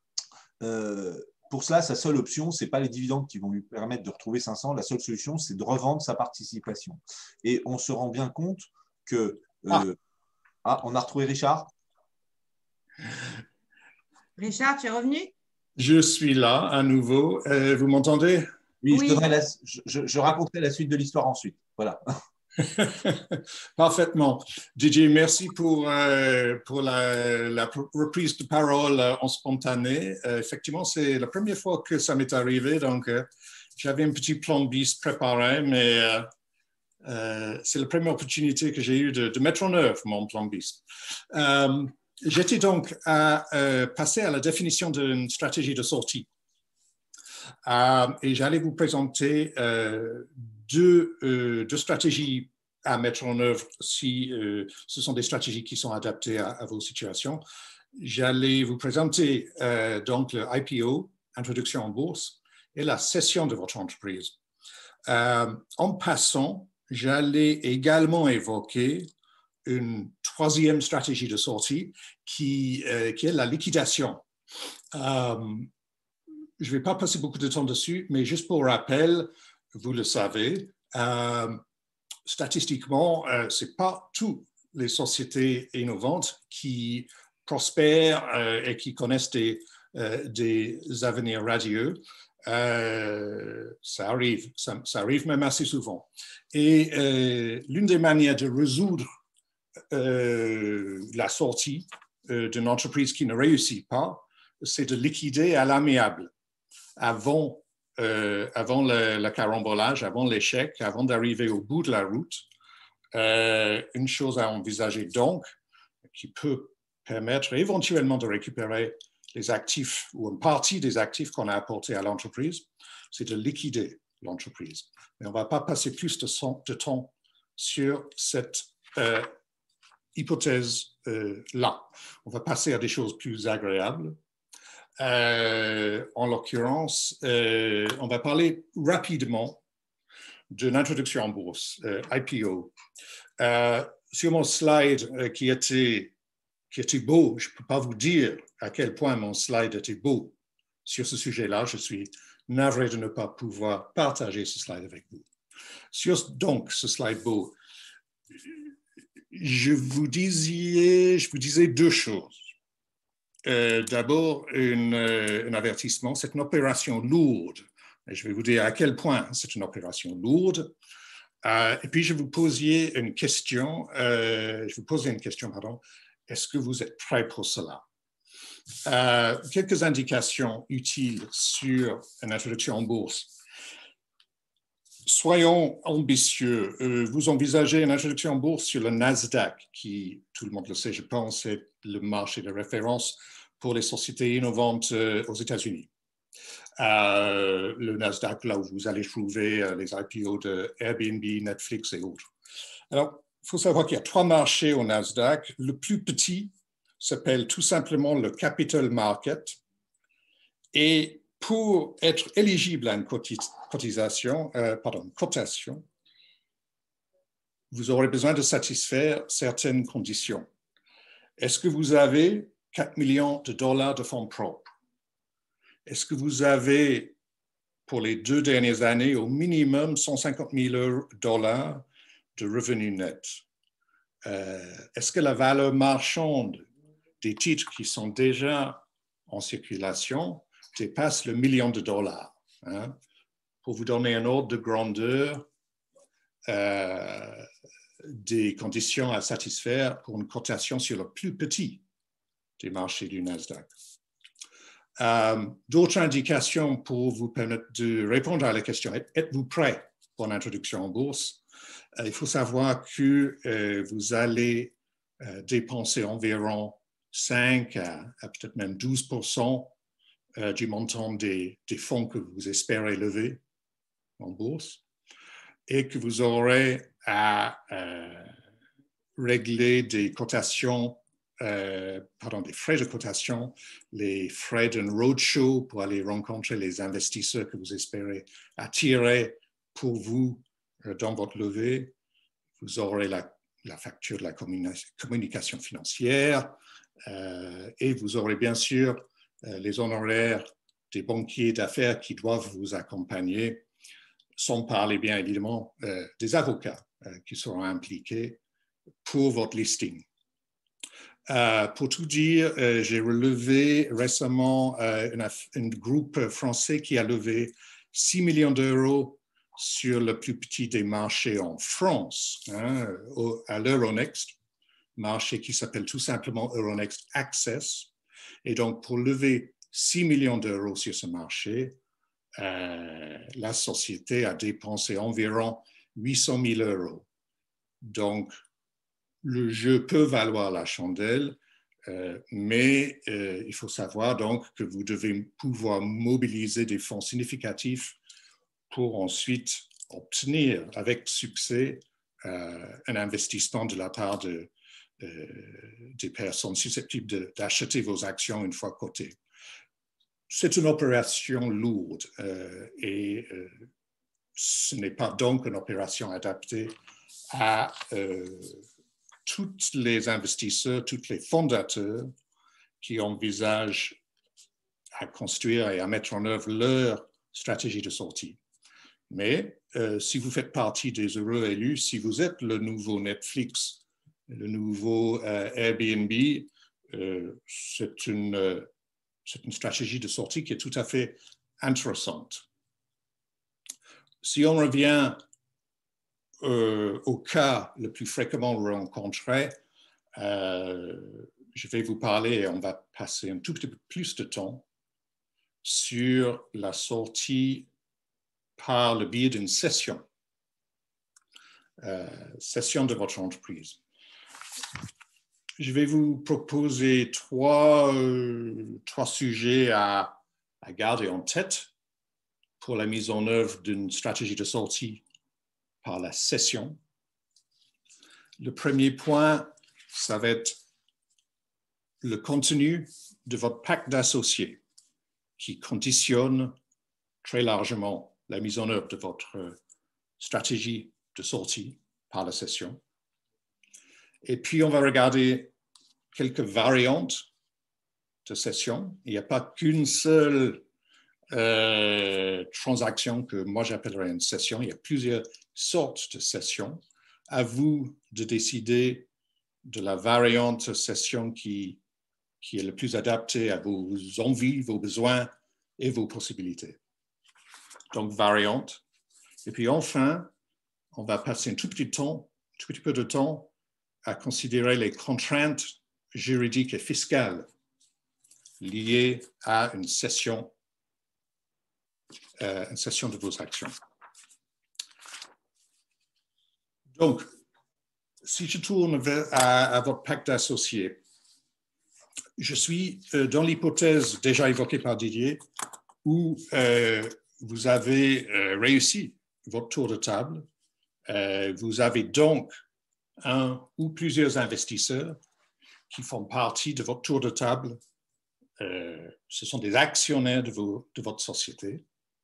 Speaker 2: Pour cela, sa seule option, ce n'est pas les dividendes qui vont lui permettre de retrouver 500. La seule solution, c'est de revendre sa participation. Et on se rend bien compte que… on a retrouvé Richard.
Speaker 1: Richard, tu es revenu?
Speaker 3: Je suis là à nouveau. Vous m'entendez?
Speaker 2: Oui,
Speaker 1: Oui.
Speaker 2: je raconterai la suite de l'histoire ensuite. Voilà.
Speaker 3: Parfaitement. Didier, merci pour la reprise de parole en spontané. Effectivement, c'est la première fois que ça m'est arrivé, donc j'avais un petit plan bis préparé, mais c'est la première opportunité que j'ai eue de mettre en œuvre mon plan bis. J'étais donc à passer à la définition d'une stratégie de sortie. Et j'allais vous présenter deux stratégies à mettre en œuvre si ce sont des stratégies qui sont adaptées à vos situations. J'allais vous présenter donc le IPO, introduction en bourse, et la cession de votre entreprise. En passant, j'allais également évoquer une troisième stratégie de sortie qui est la liquidation. Je ne vais pas passer beaucoup de temps dessus, mais juste pour rappel, vous le savez, statistiquement, ce n'est pas toutes les sociétés innovantes qui prospèrent et qui connaissent des avenirs radieux. Ça arrive même assez souvent. Et l'une des manières de résoudre la sortie d'une entreprise qui ne réussit pas, c'est de liquider à l'amiable avant le carambolage, avant l'échec, avant d'arriver au bout de la route. Une chose à envisager donc, qui peut permettre éventuellement de récupérer les actifs ou une partie des actifs qu'on a apportés à l'entreprise, c'est de liquider l'entreprise. Mais on ne va pas passer plus de temps sur cette hypothèse-là. On va passer à des choses plus agréables. En l'occurrence, on va parler rapidement d'une introduction en bourse, IPO. Sur mon slide qui était beau, je ne peux pas vous dire à quel point mon slide était beau sur ce sujet-là. Je suis navré de ne pas pouvoir partager ce slide avec vous. Sur donc ce slide beau, je vous disais deux choses. D'abord, un avertissement, c'est une opération lourde. Et je vais vous dire à quel point c'est une opération lourde. Et puis, je vous posais une question, est-ce que vous êtes prêt pour cela? Quelques indications utiles sur une introduction en bourse. Soyons ambitieux. Vous envisagez une introduction en bourse sur le Nasdaq, qui, tout le monde le sait, je pense, est le marché de référence pour les sociétés innovantes aux États-Unis. Le Nasdaq, là où vous allez trouver les IPO de Airbnb, Netflix et autres. Alors, il faut savoir qu'il y a 3 marchés au Nasdaq. Le plus petit s'appelle tout simplement le Capital Market. Et pour être éligible à une cotation, vous aurez besoin de satisfaire certaines conditions. Est-ce que vous avez 4 millions de dollars de fonds propres? Est-ce que vous avez, pour les 2 dernières années, au minimum 150 000 dollars de revenus nets? Est-ce que la valeur marchande des titres qui sont déjà en circulation dépasse le $1 million? Pour vous donner un ordre de grandeur des conditions à satisfaire pour une cotation sur le plus petit des marchés du Nasdaq. D'autres indications pour vous permettre de répondre à la question, êtes-vous prêt pour l'introduction en bourse? Il faut savoir que vous allez dépenser environ 5 à peut-être même 12% du montant des fonds que vous espérez lever en bourse et que vous aurez à régler des cotations, des frais de cotation, les frais d'un roadshow pour aller rencontrer les investisseurs que vous espérez attirer pour vous dans votre levée. Vous aurez la facture de la communication financière, et vous aurez bien sûr les honoraires des banquiers d'affaires qui doivent vous accompagner, sans parler bien évidemment des avocats qui seront impliqués pour votre listing. Pour tout dire, j'ai relevé récemment un groupe français qui a levé 6 millions d'euros sur le plus petit des marchés en France, hein, à l'Euronext, marché qui s'appelle tout simplement Euronext Access. Et donc, pour lever 6 millions d'euros sur ce marché, la société a dépensé environ 800 000 euros. Donc, le jeu peut valoir la chandelle, mais il faut savoir donc que vous devez pouvoir mobiliser des fonds significatifs pour ensuite obtenir avec succès un investissement de la part des personnes susceptibles d'acheter vos actions une fois cotées. C'est une opération lourde et ce n'est pas donc une opération adaptée à tous les investisseurs, tous les fondateurs qui envisagent à construire et à mettre en œuvre leur stratégie de sortie. Mais si vous faites partie des heureux élus, si vous êtes le nouveau Netflix, le nouveau Airbnb, c'est une stratégie de sortie qui est tout à fait intéressante. Si on revient au cas le plus fréquemment rencontré, je vais vous parler et on va passer un tout petit peu plus de temps sur la sortie par le biais d'une cession de votre entreprise. Je vais vous proposer trois sujets à garder en tête pour la mise en œuvre d'une stratégie de sortie par la cession. Le premier point, ça va être le contenu de votre pacte d'associés qui conditionne très largement la mise en œuvre de votre stratégie de sortie par la cession. Et puis, on va regarder quelques variantes de cession. Il n'y a pas qu'une seule transaction que moi j'appellerais une cession. Il y a plusieurs sortes de cessions. À vous de décider de la variante cession qui est le plus adaptée à vos envies, vos besoins et vos possibilités. Donc, variante. Et puis enfin, on va passer un tout petit peu de temps à considérer les contraintes juridiques et fiscales liées à une cession de vos actions. Donc, si je tourne à votre pacte d'associés, je suis dans l'hypothèse déjà évoquée par Didier où vous avez réussi votre tour de table. Vous avez donc un ou plusieurs investisseurs qui font partie de votre tour de table. Ce sont des actionnaires de votre société.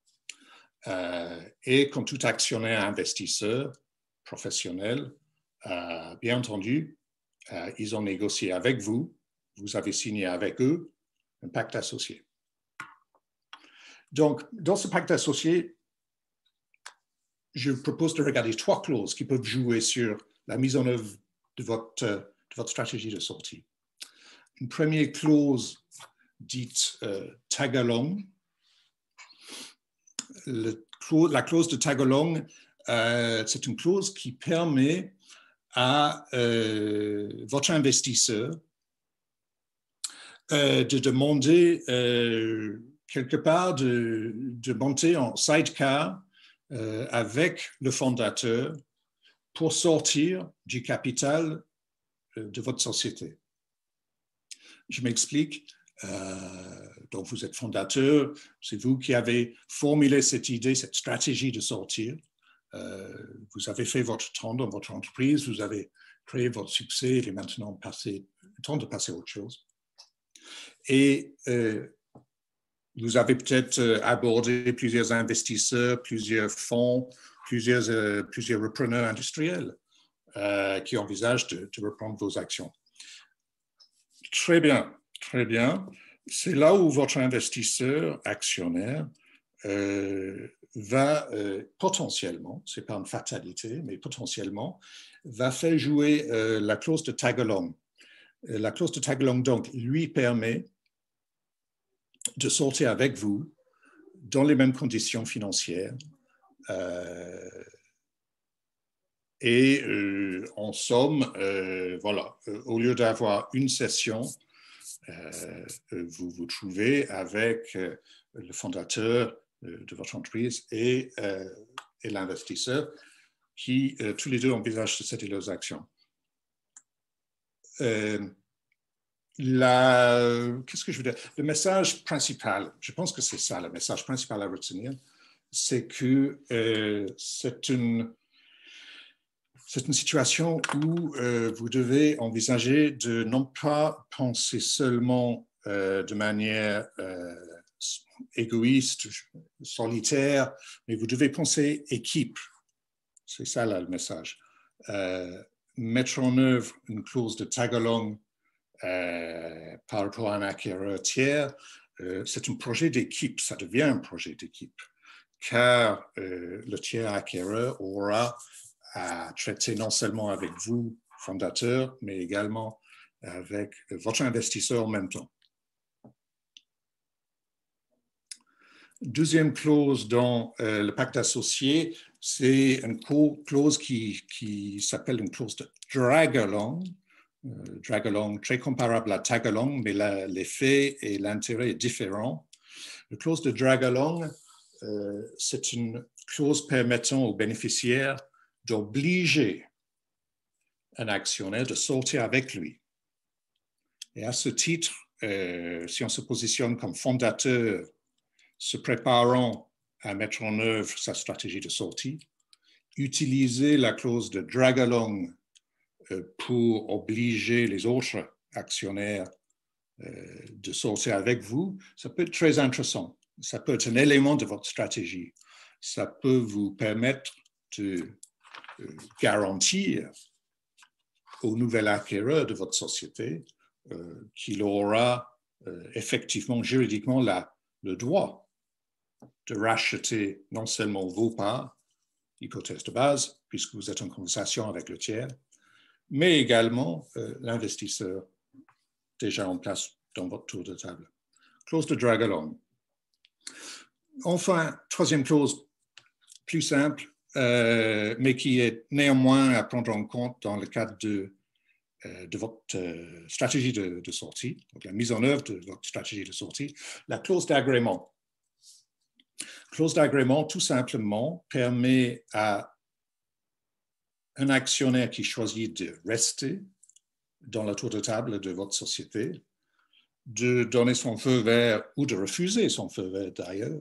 Speaker 3: Et comme tout actionnaire investisseur professionnel, bien entendu, ils ont négocié avec vous, vous avez signé avec eux un pacte associé. Donc, dans ce pacte associé, je vous propose de regarder trois clauses qui peuvent jouer sur la mise en œuvre de votre stratégie de sortie. Une première clause dite tag-along. La clause de tag-along, c'est une clause qui permet à votre investisseur de demander quelque part de monter en sidecar avec le fondateur pour sortir du capital de votre société. Je m'explique. Donc, vous êtes fondateur, c'est vous qui avez formulé cette idée, cette stratégie de sortir. Vous avez fait votre temps dans votre entreprise, vous avez créé votre succès, il est maintenant temps de passer à autre chose. Et vous avez peut-être abordé plusieurs investisseurs, plusieurs fonds, plusieurs repreneurs industriels. qui envisagent de reprendre vos actions. Très bien, très bien. C'est là où votre investisseur actionnaire va potentiellement, ce n'est pas une fatalité, mais potentiellement, va faire jouer la clause de tag-along. La clause de tag-along, donc, lui permet de sortir avec vous dans les mêmes conditions financières et en somme, voilà, au lieu d'avoir une session, vous vous trouvez avec le fondateur de votre entreprise et l'investisseur qui, tous les deux, envisagent de céder leurs actions. Qu'est-ce que je veux dire? Le message principal, je pense que c'est ça, le message principal à retenir, c'est que c'est une situation où vous devez envisager de non pas penser seulement de manière égoïste, solitaire, mais vous devez penser équipe. C'est ça là le message. Mettre en œuvre une clause de tag-along par rapport à un acquéreur tiers, c'est un projet d'équipe, ça devient un projet d'équipe, car le tiers acquéreur aura à traiter non seulement avec vous, fondateur, mais également avec votre investisseur en même temps. Deuxième clause dans le pacte associé, c'est une clause qui s'appelle une clause de drag-along. Drag-along, très comparable à tag-along, mais l'effet et l'intérêt est différent. La clause de drag-along, c'est une clause permettant aux bénéficiaires d'obliger un actionnaire de sortir avec lui. Et à ce titre, si on se positionne comme fondateur, se préparant à mettre en œuvre sa stratégie de sortie, utiliser la clause de drag-along pour obliger les autres actionnaires de sortir avec vous, ça peut être très intéressant. Ça peut être un élément de votre stratégie. Ça peut vous permettre de garantir au nouvel acquéreur de votre société qu'il aura effectivement, juridiquement, le droit de racheter non seulement vos parts, hypothèse de base, puisque vous êtes en conversation avec le tiers, mais également l'investisseur déjà en place dans votre tour de table. Clause de drag-along. Enfin, troisième clause, plus simple, mais qui est néanmoins à prendre en compte dans le cadre de votre stratégie de sortie, donc la mise en œuvre de votre stratégie de sortie, la clause d'agrément. Clause d'agrément, tout simplement, permet à un actionnaire qui choisit de rester dans la tour de table de votre société, de donner son feu vert ou de refuser son feu vert d'ailleurs,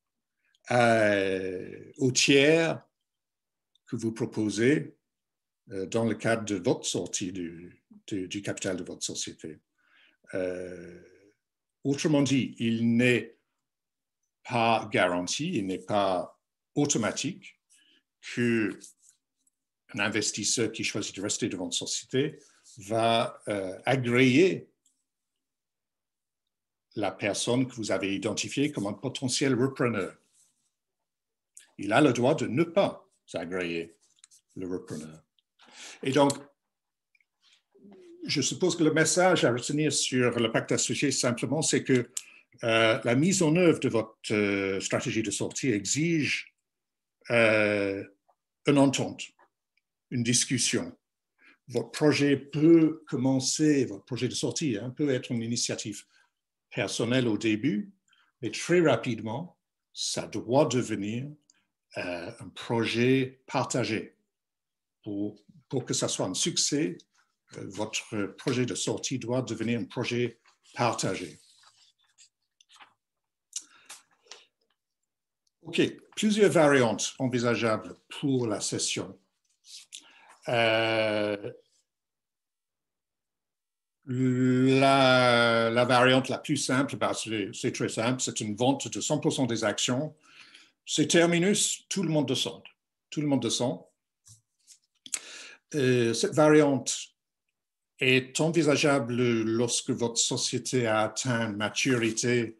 Speaker 3: au tiers que vous proposez dans le cadre de votre sortie du capital de votre société. Autrement dit, il n'est pas garanti, il n'est pas automatique qu'un investisseur qui choisit de rester devant une société va agréer la personne que vous avez identifiée comme un potentiel repreneur. Il a le droit de ne pas agréer le repreneur. Et donc, je suppose que le message à retenir sur le pacte associé, simplement, c'est que la mise en œuvre de votre stratégie de sortie exige une entente, une discussion. Votre projet peut commencer, votre projet de sortie peut être une initiative personnelle au début, mais très rapidement, ça doit devenir un projet partagé. Pour que ça soit un succès, votre projet de sortie doit devenir un projet partagé. OK, plusieurs variantes envisageables pour la session. La variante la plus simple, c'est très simple, c'est une vente de 100% des actions. C'est terminus, tout le monde descend. Tout le monde descend. cette variante est envisageable lorsque votre société a atteint maturité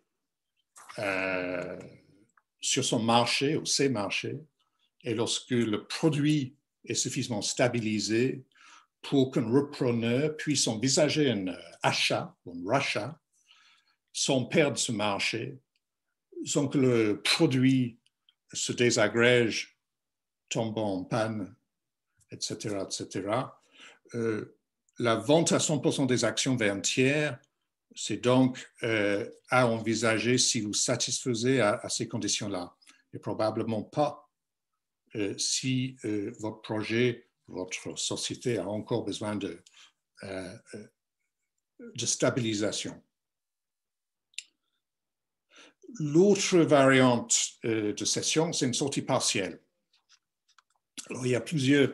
Speaker 3: sur son marché ou ses marchés et lorsque le produit est suffisamment stabilisé pour qu'un repreneur puisse envisager un achat ou un rachat sans perdre ce marché, sans que le produit se désagrège, tombe en panne, etc., etc. La vente à 100% des actions vers un tiers, c'est donc à envisager si vous satisfaisez à ces conditions-là, et probablement pas si votre projet, votre société a encore besoin de stabilisation. L'autre variante de cession, c'est une sortie partielle. Alors, il y a plusieurs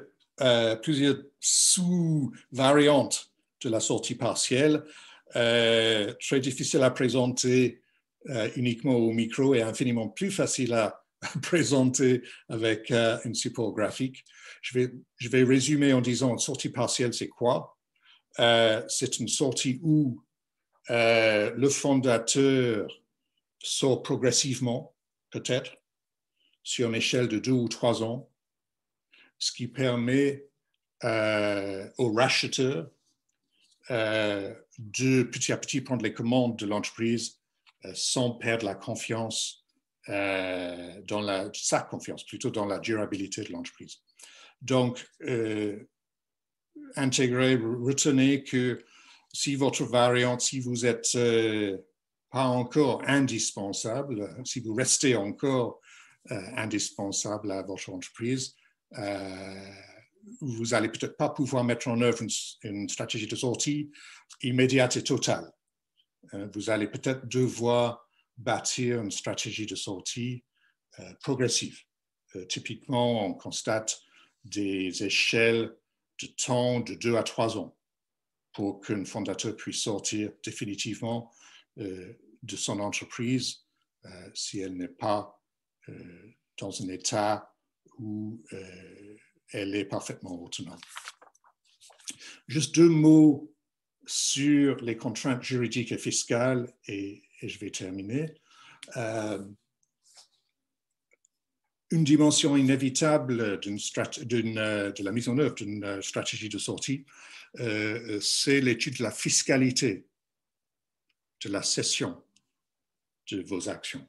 Speaker 3: sous-variantes de la sortie partielle, très difficile à présenter uniquement au micro et infiniment plus facile à présenter avec un support graphique. Je vais résumer en disant une sortie partielle, c'est quoi? C'est une sortie où le fondateur sort progressivement, peut-être, sur une échelle de 2 ou 3 ans, ce qui permet aux racheteurs de petit à petit prendre les commandes de l'entreprise sans perdre la confiance, sa confiance, plutôt dans la durabilité de l'entreprise. Donc, retenez que si votre variante, si vous n'êtes pas encore indispensable, si vous restez encore indispensable à votre entreprise, vous n'allez peut-être pas pouvoir mettre en œuvre une stratégie de sortie immédiate et totale. Vous allez peut-être devoir bâtir une stratégie de sortie progressive. Typiquement, on constate des échelles de temps de 2 à 3 ans pour qu'un fondateur puisse sortir définitivement de son entreprise si elle n'est pas dans un état où elle est parfaitement autonome. Juste 2 mots sur les contraintes juridiques et fiscales et je vais terminer. Une dimension inévitable de la mise en œuvre d'une stratégie de sortie, c'est l'étude de la fiscalité de la cession de vos actions.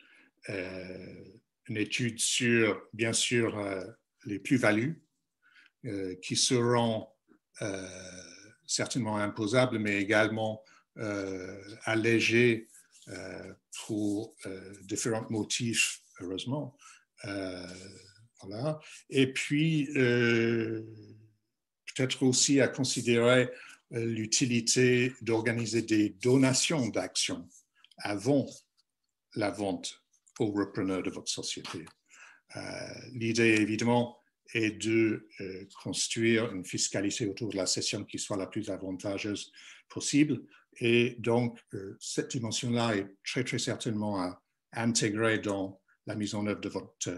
Speaker 3: Une étude sur, bien sûr, les plus-values qui seront certainement imposables, mais également allégées pour différents motifs, heureusement. Voilà. Et puis, peut-être aussi à considérer l'utilité d'organiser des donations d'actions avant la vente aux repreneurs de votre société. L'idée, évidemment, est de construire une fiscalité autour de la cession qui soit la plus avantageuse possible. Et donc, cette dimension-là est très, très certainement à intégrer dans la mise en œuvre de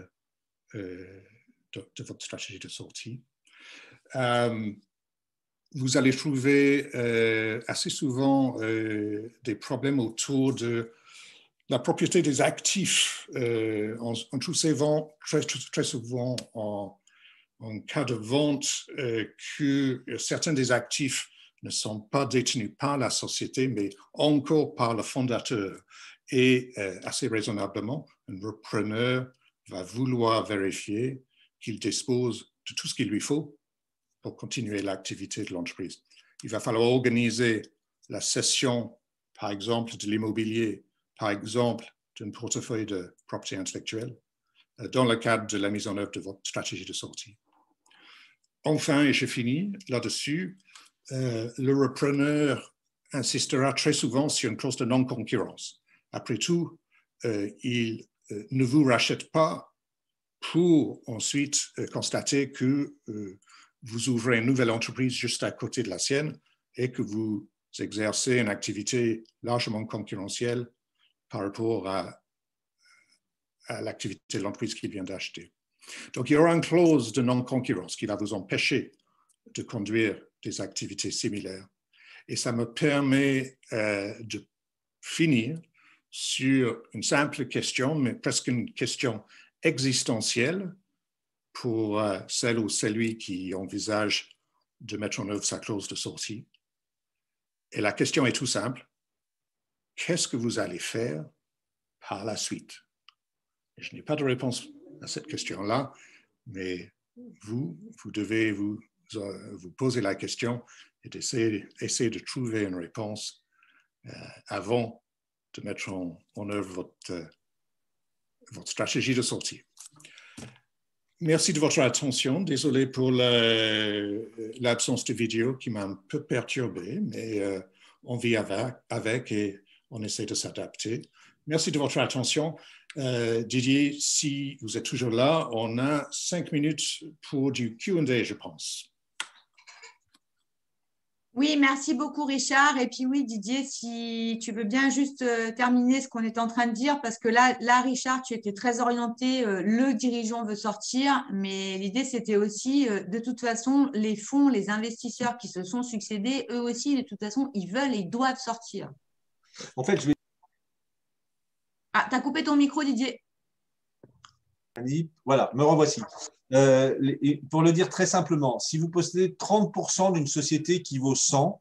Speaker 3: votre stratégie de sortie. Vous allez trouver assez souvent des problèmes autour de la propriété des actifs. On trouve très souvent en cas de vente que certains des actifs ne sont pas détenus par la société, mais encore par le fondateur. Et assez raisonnablement, un repreneur va vouloir vérifier qu'il dispose de tout ce qu'il lui faut pour continuer l'activité de l'entreprise. Il va falloir organiser la cession, par exemple, de l'immobilier, par exemple, d'un portefeuille de propriété intellectuelle, dans le cadre de la mise en œuvre de votre stratégie de sortie. Enfin, et je finis là-dessus, le repreneur insistera très souvent sur une clause de non-concurrence. Après tout, il ne vous rachète pas pour ensuite constater que vous ouvrez une nouvelle entreprise juste à côté de la sienne et que vous exercez une activité largement concurrentielle par rapport à l'activité de l'entreprise qu'il vient d'acheter. Donc, il y aura une clause de non-concurrence qui va vous empêcher de conduire des activités similaires. Et ça me permet de finir sur une simple question, mais presque une question existentielle pour celle ou celui qui envisage de mettre en œuvre sa clause de sortie. Et la question est tout simple. Qu'est-ce que vous allez faire par la suite? Et je n'ai pas de réponse à cette question-là, mais vous devez vous poser la question et essayer de trouver une réponse avant de mettre en œuvre votre stratégie de sortie. Merci de votre attention. Désolé pour l'absence de vidéo qui m'a un peu perturbé, mais on vit avec et on essaie de s'adapter. Merci de votre attention. Didier, si vous êtes toujours là, on a 5 minutes pour du Q&A, je pense.
Speaker 1: Oui, merci beaucoup Richard. Et puis oui, Didier, si tu veux bien juste terminer ce qu'on est en train de dire, parce que là, Richard, tu étais très orienté, le dirigeant veut sortir, mais l'idée, c'était aussi, de toute façon, les fonds, les investisseurs qui se sont succédés, eux aussi, de toute façon, ils veulent et ils doivent sortir.
Speaker 2: En fait, je vais...
Speaker 1: Ah, tu as coupé ton micro, Didier.
Speaker 2: Voilà, me revoici. Pour le dire très simplement, si vous possédez 30% d'une société qui vaut 100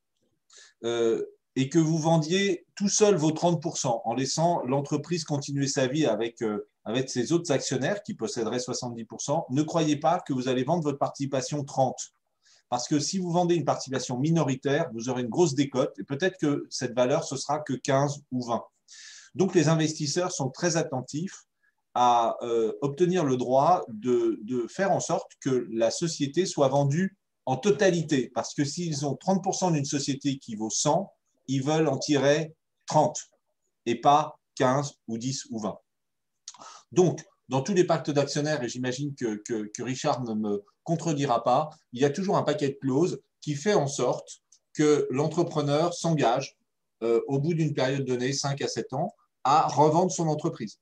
Speaker 2: et que vous vendiez tout seul vos 30% en laissant l'entreprise continuer sa vie avec ses autres actionnaires qui posséderaient 70%, ne croyez pas que vous allez vendre votre participation 30. Parce que si vous vendez une participation minoritaire, vous aurez une grosse décote et peut-être que cette valeur, ce sera que 15 ou 20. Donc, les investisseurs sont très attentifs à obtenir le droit de faire en sorte que la société soit vendue en totalité. Parce que s'ils ont 30% d'une société qui vaut 100, ils veulent en tirer 30 et pas 15 ou 10 ou 20. Donc, dans tous les pactes d'actionnaires, et j'imagine que Richard ne me contredira pas, il y a toujours un paquet de clauses qui fait en sorte que l'entrepreneur s'engage au bout d'une période donnée, 5 à 7 ans, à revendre son entreprise.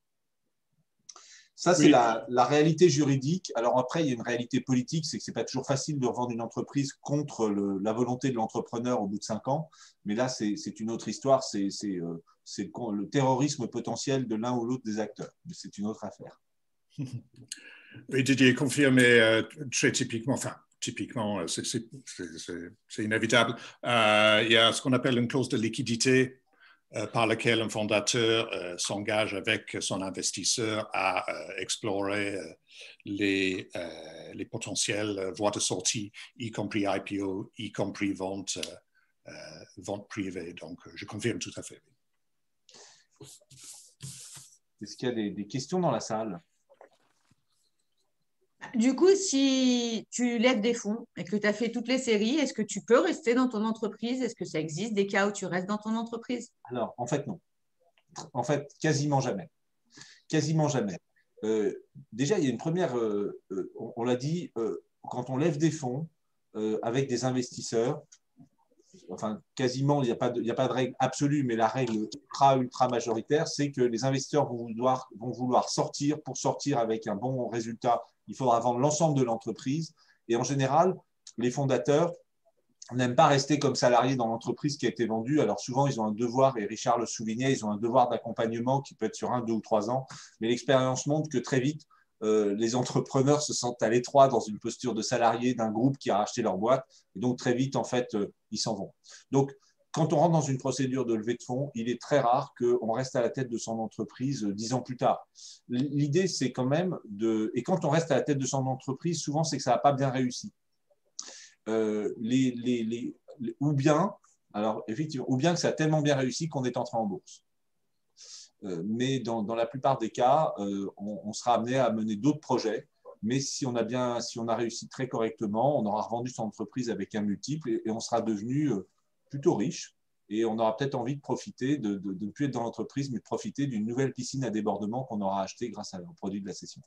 Speaker 2: Ça, c'est la réalité juridique. Alors après, il y a une réalité politique, c'est que ce n'est pas toujours facile de revendre une entreprise contre la volonté de l'entrepreneur au bout de 5 ans. Mais là, c'est une autre histoire. C'est le terrorisme potentiel de l'un ou l'autre des acteurs. Mais c'est une autre affaire.
Speaker 3: Oui, Didier, confirmé très typiquement, c'est inévitable. Il y a ce qu'on appelle une clause de liquidité par laquelle un fondateur s'engage avec son investisseur à explorer les potentielles voies de sortie, y compris IPO, y compris vente privée. Donc, je confirme tout à fait.
Speaker 2: Est-ce qu'il y a des questions dans la salle?
Speaker 1: Du coup, si tu lèves des fonds et que tu as fait toutes les séries, est-ce que tu peux rester dans ton entreprise? Est-ce que ça existe des cas où tu restes dans ton entreprise?
Speaker 2: Alors, en fait, non. En fait, quasiment jamais. Quasiment jamais. Déjà, il y a une première, on l'a dit, quand on lève des fonds avec des investisseurs, enfin, quasiment, il n'y a pas de règle absolue, mais la règle ultra majoritaire, c'est que les investisseurs vont vouloir sortir. Pour sortir avec un bon résultat, il faudra vendre l'ensemble de l'entreprise. Et en général, les fondateurs n'aiment pas rester comme salariés dans l'entreprise qui a été vendue. Alors souvent, ils ont un devoir, et Richard le soulignait, ils ont un devoir d'accompagnement qui peut être sur 1, 2 ou 3 ans. Mais l'expérience montre que très vite, les entrepreneurs se sentent à l'étroit dans une posture de salarié d'un groupe qui a racheté leur boîte. Et donc, très vite, en fait, ils s'en vont. Donc, quand on rentre dans une procédure de levée de fonds, il est très rare qu'on reste à la tête de son entreprise 10 ans plus tard. L'idée, c'est quand même de… Et quand on reste à la tête de son entreprise, souvent, c'est que ça n'a pas bien réussi. Ou bien que ça a tellement bien réussi qu'on est entré en bourse. Mais dans la plupart des cas, on sera amené à mener d'autres projets. Mais si on a réussi très correctement, on aura revendu son entreprise avec un multiple et on sera devenu plutôt riche. Et on aura peut-être envie de profiter, de ne plus être dans l'entreprise, mais de profiter d'une nouvelle piscine à débordement qu'on aura achetée grâce au produit de la cession.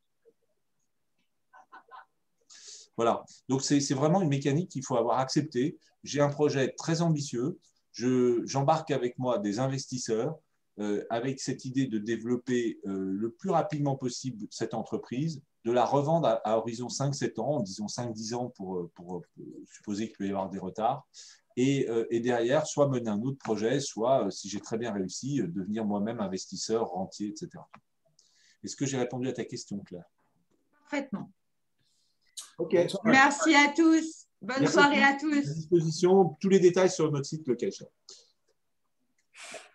Speaker 2: Voilà, donc c'est vraiment une mécanique qu'il faut avoir acceptée. J'ai un projet très ambitieux, j'embarque avec moi des investisseurs, avec cette idée de développer le plus rapidement possible cette entreprise, de la revendre à horizon 5-7 ans, disons 5-10 ans pour supposer qu'il peut y avoir des retards, et derrière, soit mener un autre projet, soit, si j'ai très bien réussi, devenir moi-même investisseur, rentier, etc. Est-ce que j'ai répondu à ta question, Claire?
Speaker 1: Parfaitement.
Speaker 2: OK.
Speaker 1: Merci à tous. Bonne soirée à tous.
Speaker 2: À disposition, tous les détails sur notre site, le cas échéant.